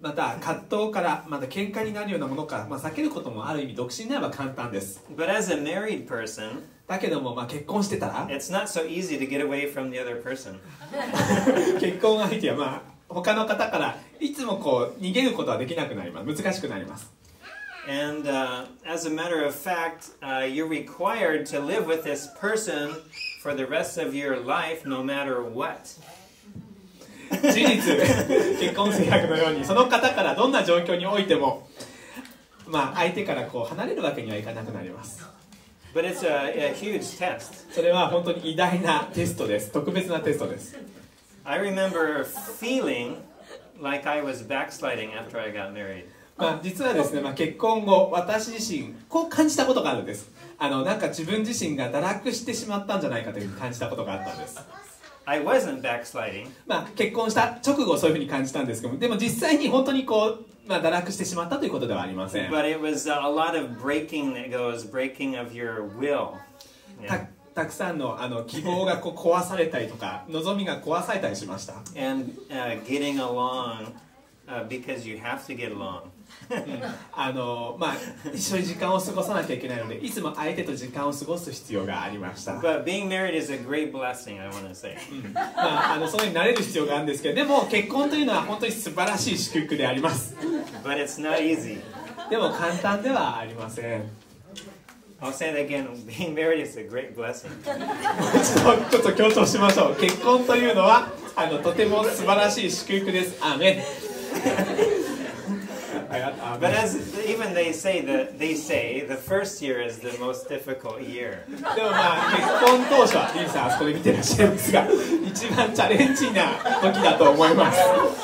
また葛藤からまた喧嘩になるようなものから、まあ、避けることもある意味独身ならば簡単です。 But as a married person, だけども、まあ、結婚してたら it's not so easy to get away from the other person. 結婚相手は、まあ、他の方からいつもこう逃げることはできなくなります。難しくなります。 And uh, as a matter of fact, uh, you're required to live with this person for the rest of your life, no matter what. 事実結婚制約のようにその方からどんな状況においても、まあ、相手からこう離れるわけにはいかなくなります。 But it's a, a huge test. それは本当に偉大なテストです。特別なテストです。 I remember feeling like I was backsliding after I got married. まあ、実はですね、まあ、結婚後私自身こう感じたことがあるんです。あのなんか自分自身が堕落してしまったんじゃないかというふうに感じたことがあったんです。 I wasn't backsliding. まあ、結婚した直後そういうふうに感じたんですけども、でも実際に本当にこう、まあ、堕落してしまったということではありません。 But it was a lot of breaking that goes, breaking of your will. た, Yeah. たくさんの、あの希望がこう壊されたりとか望みが壊されたりしました。 And uh, getting along uh, because you have to get along. あのまあ、一緒に時間を過ごさなきゃいけないのでいつも相手と時間を過ごす必要がありました。 But being married is a great blessing, I want to say. まあ、あのそのようになれる必要があるんですけど、でも結婚というのは本当に素晴らしい祝福であります。 But it's not easy. でも簡単ではありません。 I'll say that again. Being married is a great blessing. ちょっと強調しましょう。結婚というのはあのとても素晴らしい祝福です。アーメン。 But as even they say that they say the first year is the most difficult year. でもまあ結婚当初はリンさんあそこで見てらっしゃいますが一番チャレンジーな時だと思います。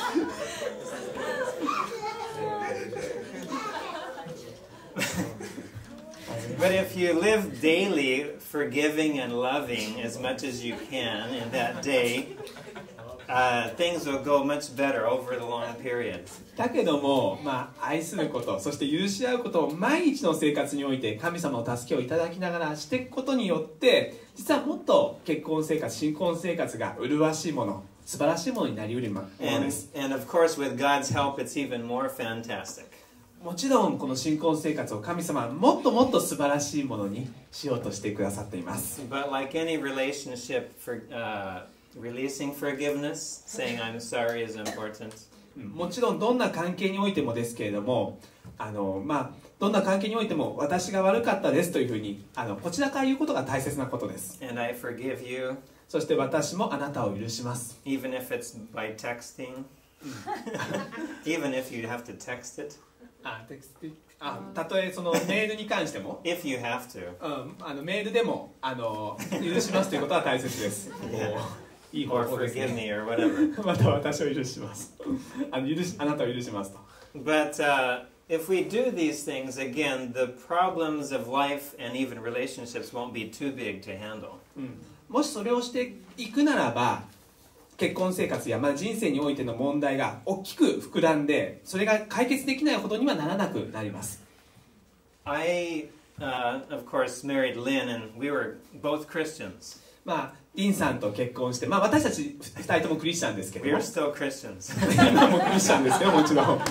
But if you live daily forgiving and loving as much as you can in that day, uh, things will go much better over the long period. だけども、まあ、愛することそして許し合うことを毎日の生活において神様の助けをいただきながらしていくことによって実はもっと結婚生活新婚生活が麗しいもの素晴らしいものになりうるもので And, す。 and of course, with God's help, it's even more fantastic. もちろんこの新婚生活を神様はもっともっと素晴らしいものにしようとしてくださっています。 But like any relationship, for, uh, releasing forgiveness, saying I'm sorry is important. もちろんどんな関係においてもですけれどもあの、まあ、どんな関係においても私が悪かったですというふうにあのこちらから言うことが大切なことです。 And I forgive you, そして私もあなたを許します。 even if it's by texting, even if you have to text it, あテクストあたとえそのメールに関しても、 if you have to. うん、あのメールでもあの許しますということは大切です。 Yeah. いい方 Or 法です forgive ね。 me or whatever. また私を許しますあの許しあなたを許しますと。 But uh, if we do these things, again, the problems of life and even relationships won't be too big to handle. うん、もしそれをしていくならば結婚生活や、まあ、人生においての問題が大きく膨らんでそれが解決できないほどにはならなくなります。 I, uh, of course, married Lynn, and we were both Christians. まあ、リンさんと結婚して、まあ、私たちふたりともクリスチャンですけど We も are still Christians. 今もクリスチャンですよもちろん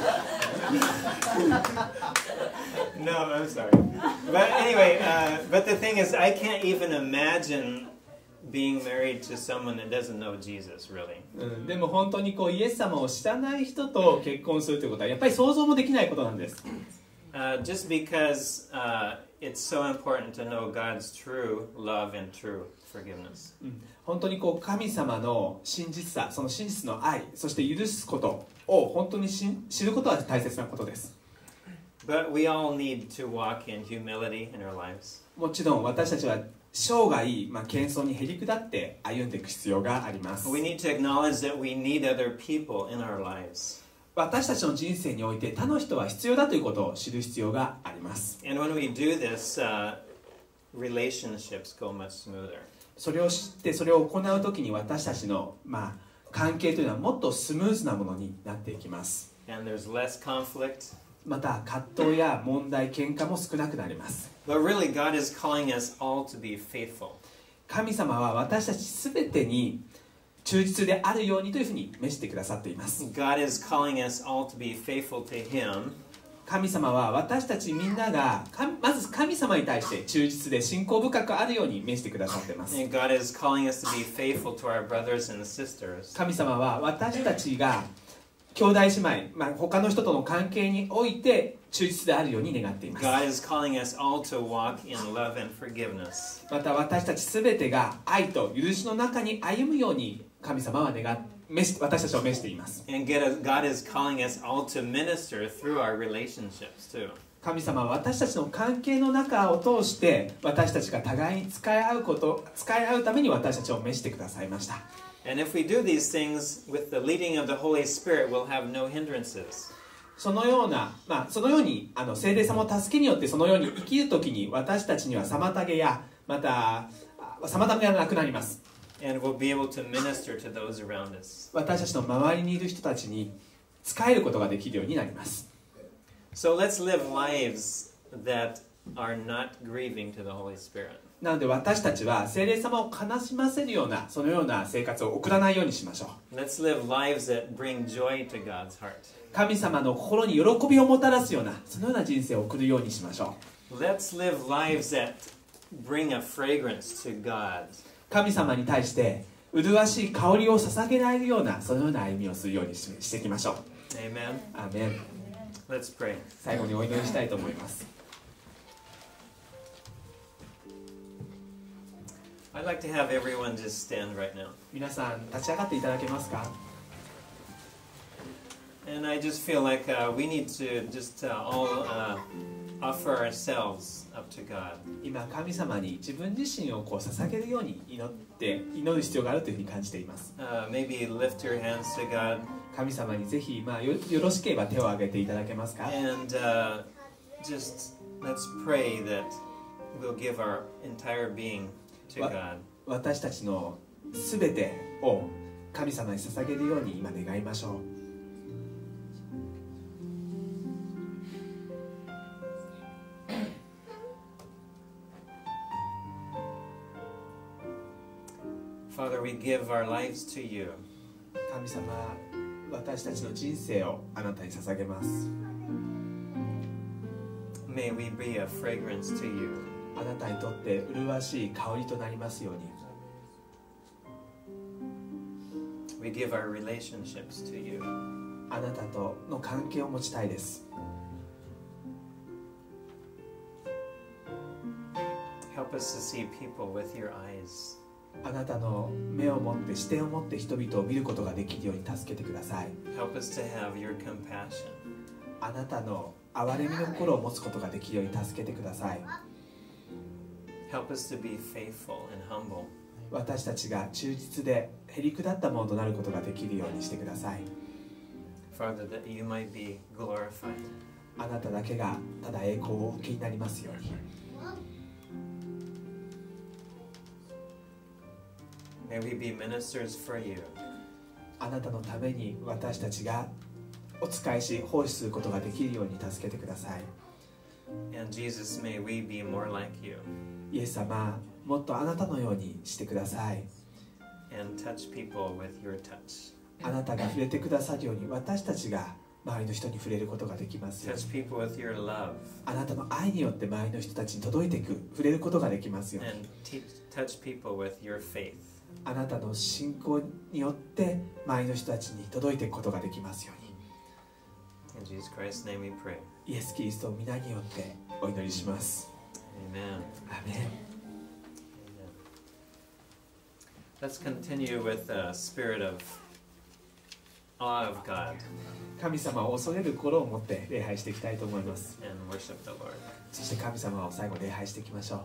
No, I'm sorry. But anyway, uh, but the thing is, I can't even imagine being married to someone that doesn't know Jesus, really. うん、でも本当にこうイエス様を知らない人と結婚するということはやっぱり想像もできないことなんです。 Uh, just because uh, it's so important to know God's true love and true forgiveness. うん、本当にこう神様の真実さ、その真実の愛、そして許すことを本当にし知ることは大切なことです。 But we all need to walk in humility in our lives. もちろん私たちは生涯、まあ、謙遜にへり下って歩んでいく必要があります。 We need to acknowledge that we need other people in our lives. 私たちの人生において他の人は必要だということを知る必要があります。 And when we do this, uh, relationships go much smoother. それを知ってそれを行うときに私たちの、まあ、関係というのはもっとスムーズなものになっていきます。 And there's less conflict. また葛藤や問題、喧嘩も少なくなります。 But really, God is calling us all to be faithful. 神様は私たちすべてに忠実であるようにというふうに召してくださっています。 God is calling us all to be faithful to Him. 神様は私たちみんながまず神様に対して忠実で信仰深くあるように召してくださっています。 And God is calling us to be faithful to our brothers and sisters. 神様は私たちが兄弟姉妹、まあ、他の人との関係において忠実であるように願っています。 God is calling us all to walk in love and forgiveness. また私たちすべてが愛と許しの中に歩むように神様は願って私たちを召しています。 And God is calling us all to minister through our relationships too. 神様は私たちの関係の中を通して私たちが互いに使い合うこと使い合うために私たちを召してくださいました。 And if we do these things with the leading of the Holy Spirit, we'll have no hindrances. そのような、まあ、そのようにあの聖霊様の助けによってそのように生きるときに私たちには妨げやまた妨げがなくなります。 And we'll be able to minister to those around us. 私たちの周りにいる人たちに仕えることができるようになります。 So let's live lives that are not grieving to the Holy Spirit. なので私たちは聖霊様を悲しませるようなそのような生活を送らないようにしましょう。 Let's live lives that bring joy to God's heart. 神様の心に喜びをもたらすようなそのような人生を送るようにしましょう。 Let's live lives that bring a fragrance to God. 神様に対して麗しい香りを捧げられるようなそのような歩みをするようにししていきましょう。 Amen. アーメン。 Let's pray. 最後にお祈りしたいと思います。 I'd like to have everyone just stand right now. 皆さん立ち上がっていただけますか。 And I just feel like uh, we need to just uh, all uh, offer ourselves up to God. 今神様に自分自身をこう捧げるように祈って祈る必要があるというふうに感じています。 Uh, maybe lift your hands to God 神様にぜひ、まあ、よ, よろしければ手を挙げていただけますか。 and uh, just let's pray that we'll give our entire being to God. 私たちのすべてを神様に捧げるように今願いましょう。 Father, we give our lives to you. 神様、私たちの人生をあなたに捧げます。 May we be a fragrance to you. あなたにとって麗しい香りとなりますように。 We give our relationships to you. あなたとの関係を持ちたいです。 Help us to see people with your eyes. あなたの目を持って視点を持って人々を見ることができるように助けてください。 Help us to have your compassion. あなたの憐れみの心を持つことができるように助けてください。 Help us to be faithful and humble. 私たちが忠実でへりくだったものとなることができるようにしてください。 Father, that you might be glorified. あなただけがただ栄光をお受けになりますように。 May we be ministers for you. あなたのために私たちがお仕えし奉仕することができるように助けてください。 And Jesus, may we be more like you. イエス様、もっとあなたのようにしてください。 And touch people with your touch. あなたが触れてくださるように私たちが周りの人に触れることができますように。 Touch people with your love. あなたの愛によって周りの人たちに届いていく、触れることができますように。 And teach, touch people with your faith. あなたの信仰によって周りの人たちに届いていくことができますように。 In Jesus Christ's name we pray. イエス・キリストの皆によってお祈りします。 Amen. アーメン。 Let's continue with the spirit of awe of God 神様を恐れる心を持って礼拝していきたいと思います。 and worship the Lord. そして神様を最後礼拝していきましょう。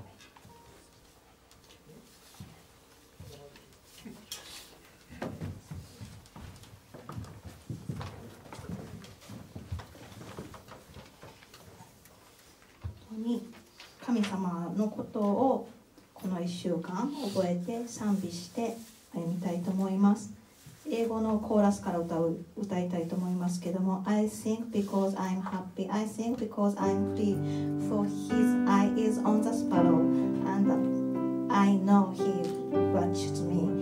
に神様のことをこのいっしゅうかん覚えて賛美して歩みたいと思います。英語のコーラスから歌う歌いたいと思いますけども I sing because I'm happy I sing because I'm free for his eye is on the sparrow and I know he watches me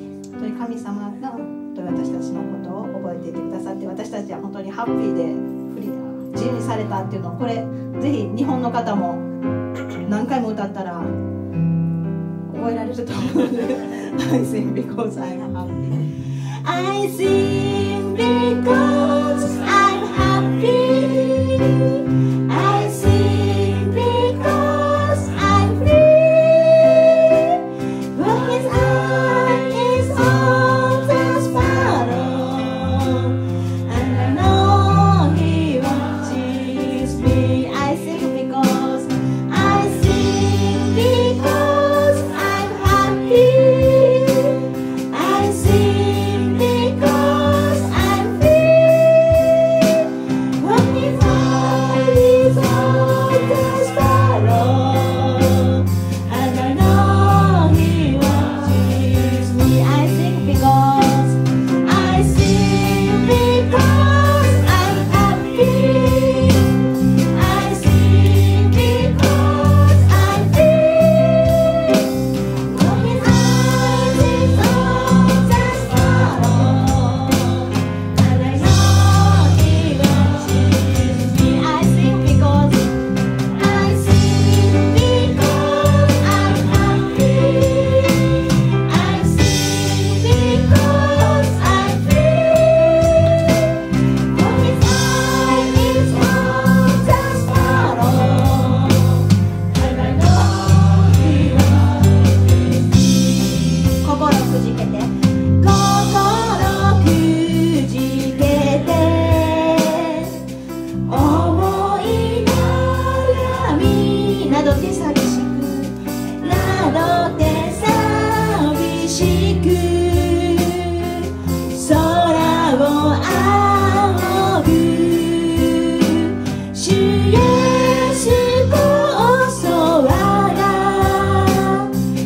当に神様が本当に私たちのことを覚えていてくださって、私たちは本当にハッピーでフリー自由にされたっていうのを、これぜひ日本の方も何回も歌ったら覚えられると思うのでI sing because I'm happy I sing because I'm happy I sing because I'm free For his eye is on the sparrow And I know he watches me I sing because I sing because I'm happy I sing because I'm free When his eye is on the sparrow And I know he watches me I sing because I sing because I'm happy I sing because I'm free When his eyes is on the sparrow And I know he watches me I sing because I sing because I'm happy I sing because I'm free For his eye is on the sparrow And I know he watches me 心くじけて心くじけて思い悩みなどて寂しくなどて寂しく空を仰ぐ主イエスこそ我が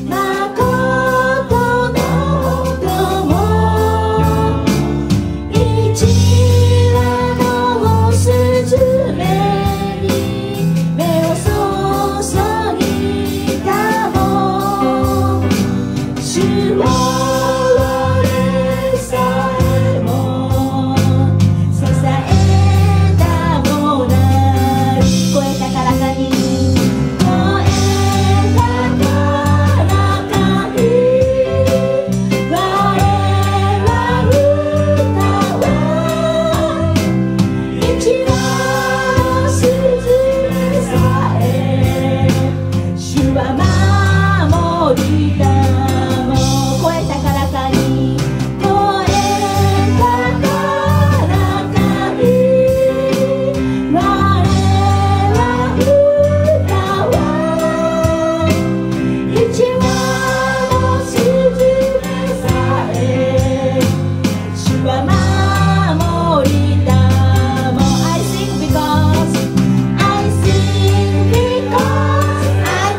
誠の友一羽のスズメに目を注ぎたも主は我さえも支えたもなり超えたからかに超えたからかに我は歌わ一羽のスズメさえ主は守りたも超えたからかに超えたからかに我は歌わ一羽のスズメさえ主は守りたも I sing because I sing because I'm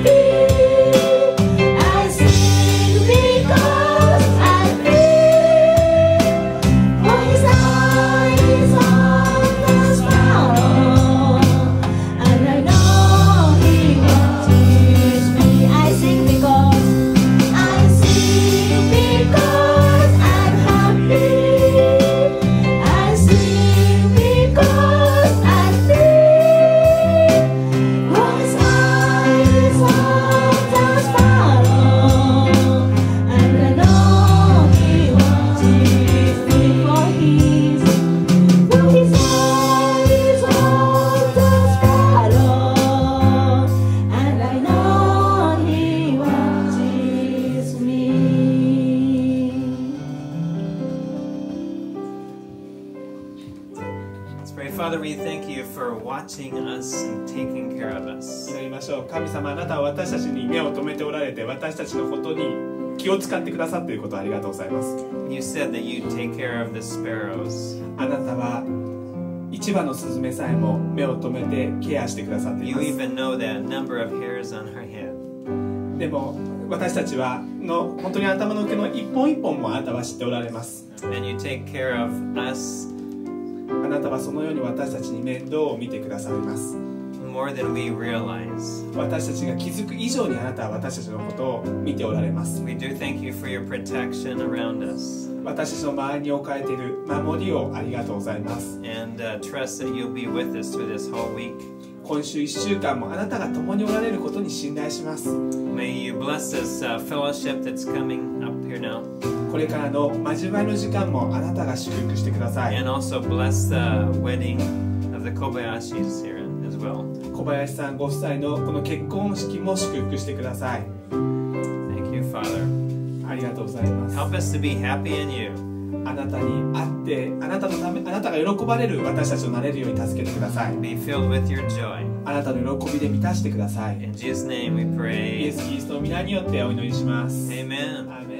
happy I sing because I'm free For his eye is on the sparrow And I know he watches me I sing because I sing because I'm happy I sing because I'm free For his eye is on the sparrow And I know he watches me For his For his eye is on the sparrow And I know he watches me Let's pray. Father, we thank you for watching us and taking care of us. 祈りましょう。神様、あなたは私たちに目を留めておられて、私たちのことに気を使ってくださっていることをありがとうございます。 You said that you take care of the sparrows. あなたは一羽のスズメさえも目を留めてケアしてくださってい You ます。 even know the number of hairs on her head. でも私たちはの本当に頭の毛の一本一本もあなたは知っておられます。 And you take care of us あなたはそのように私たちに面倒を見てくださいます。 more more than we realize. 私たちが気づく以上にあなたは私たちのことを見ておられます。 We do thank you for your protection around us 私たちの周りに置かれている守りをありがとうございます。 and uh, trust that you'll be with us through this whole week. 今週いっしゅうかんもあなたが共におられることに信頼します。 May you bless this uh, fellowship that's coming up here now, これからの交わりの時間もあなたが祝福してください。 and also bless the wedding of the Kobayashis here as well. 小林さんご夫妻のこの結婚式も祝福してください。 Thank you, Father. ありがとうございます。 Help us to be happy in you. あなたに会ってあなたのためあなたが喜ばれる私たちとなれるように助けてください。 Be filled with your joy. あなたの喜びで満たしてください。 In Jesus' name we イエ pray. ス・キリストの皆によってお祈りします。 Amen. アーメン。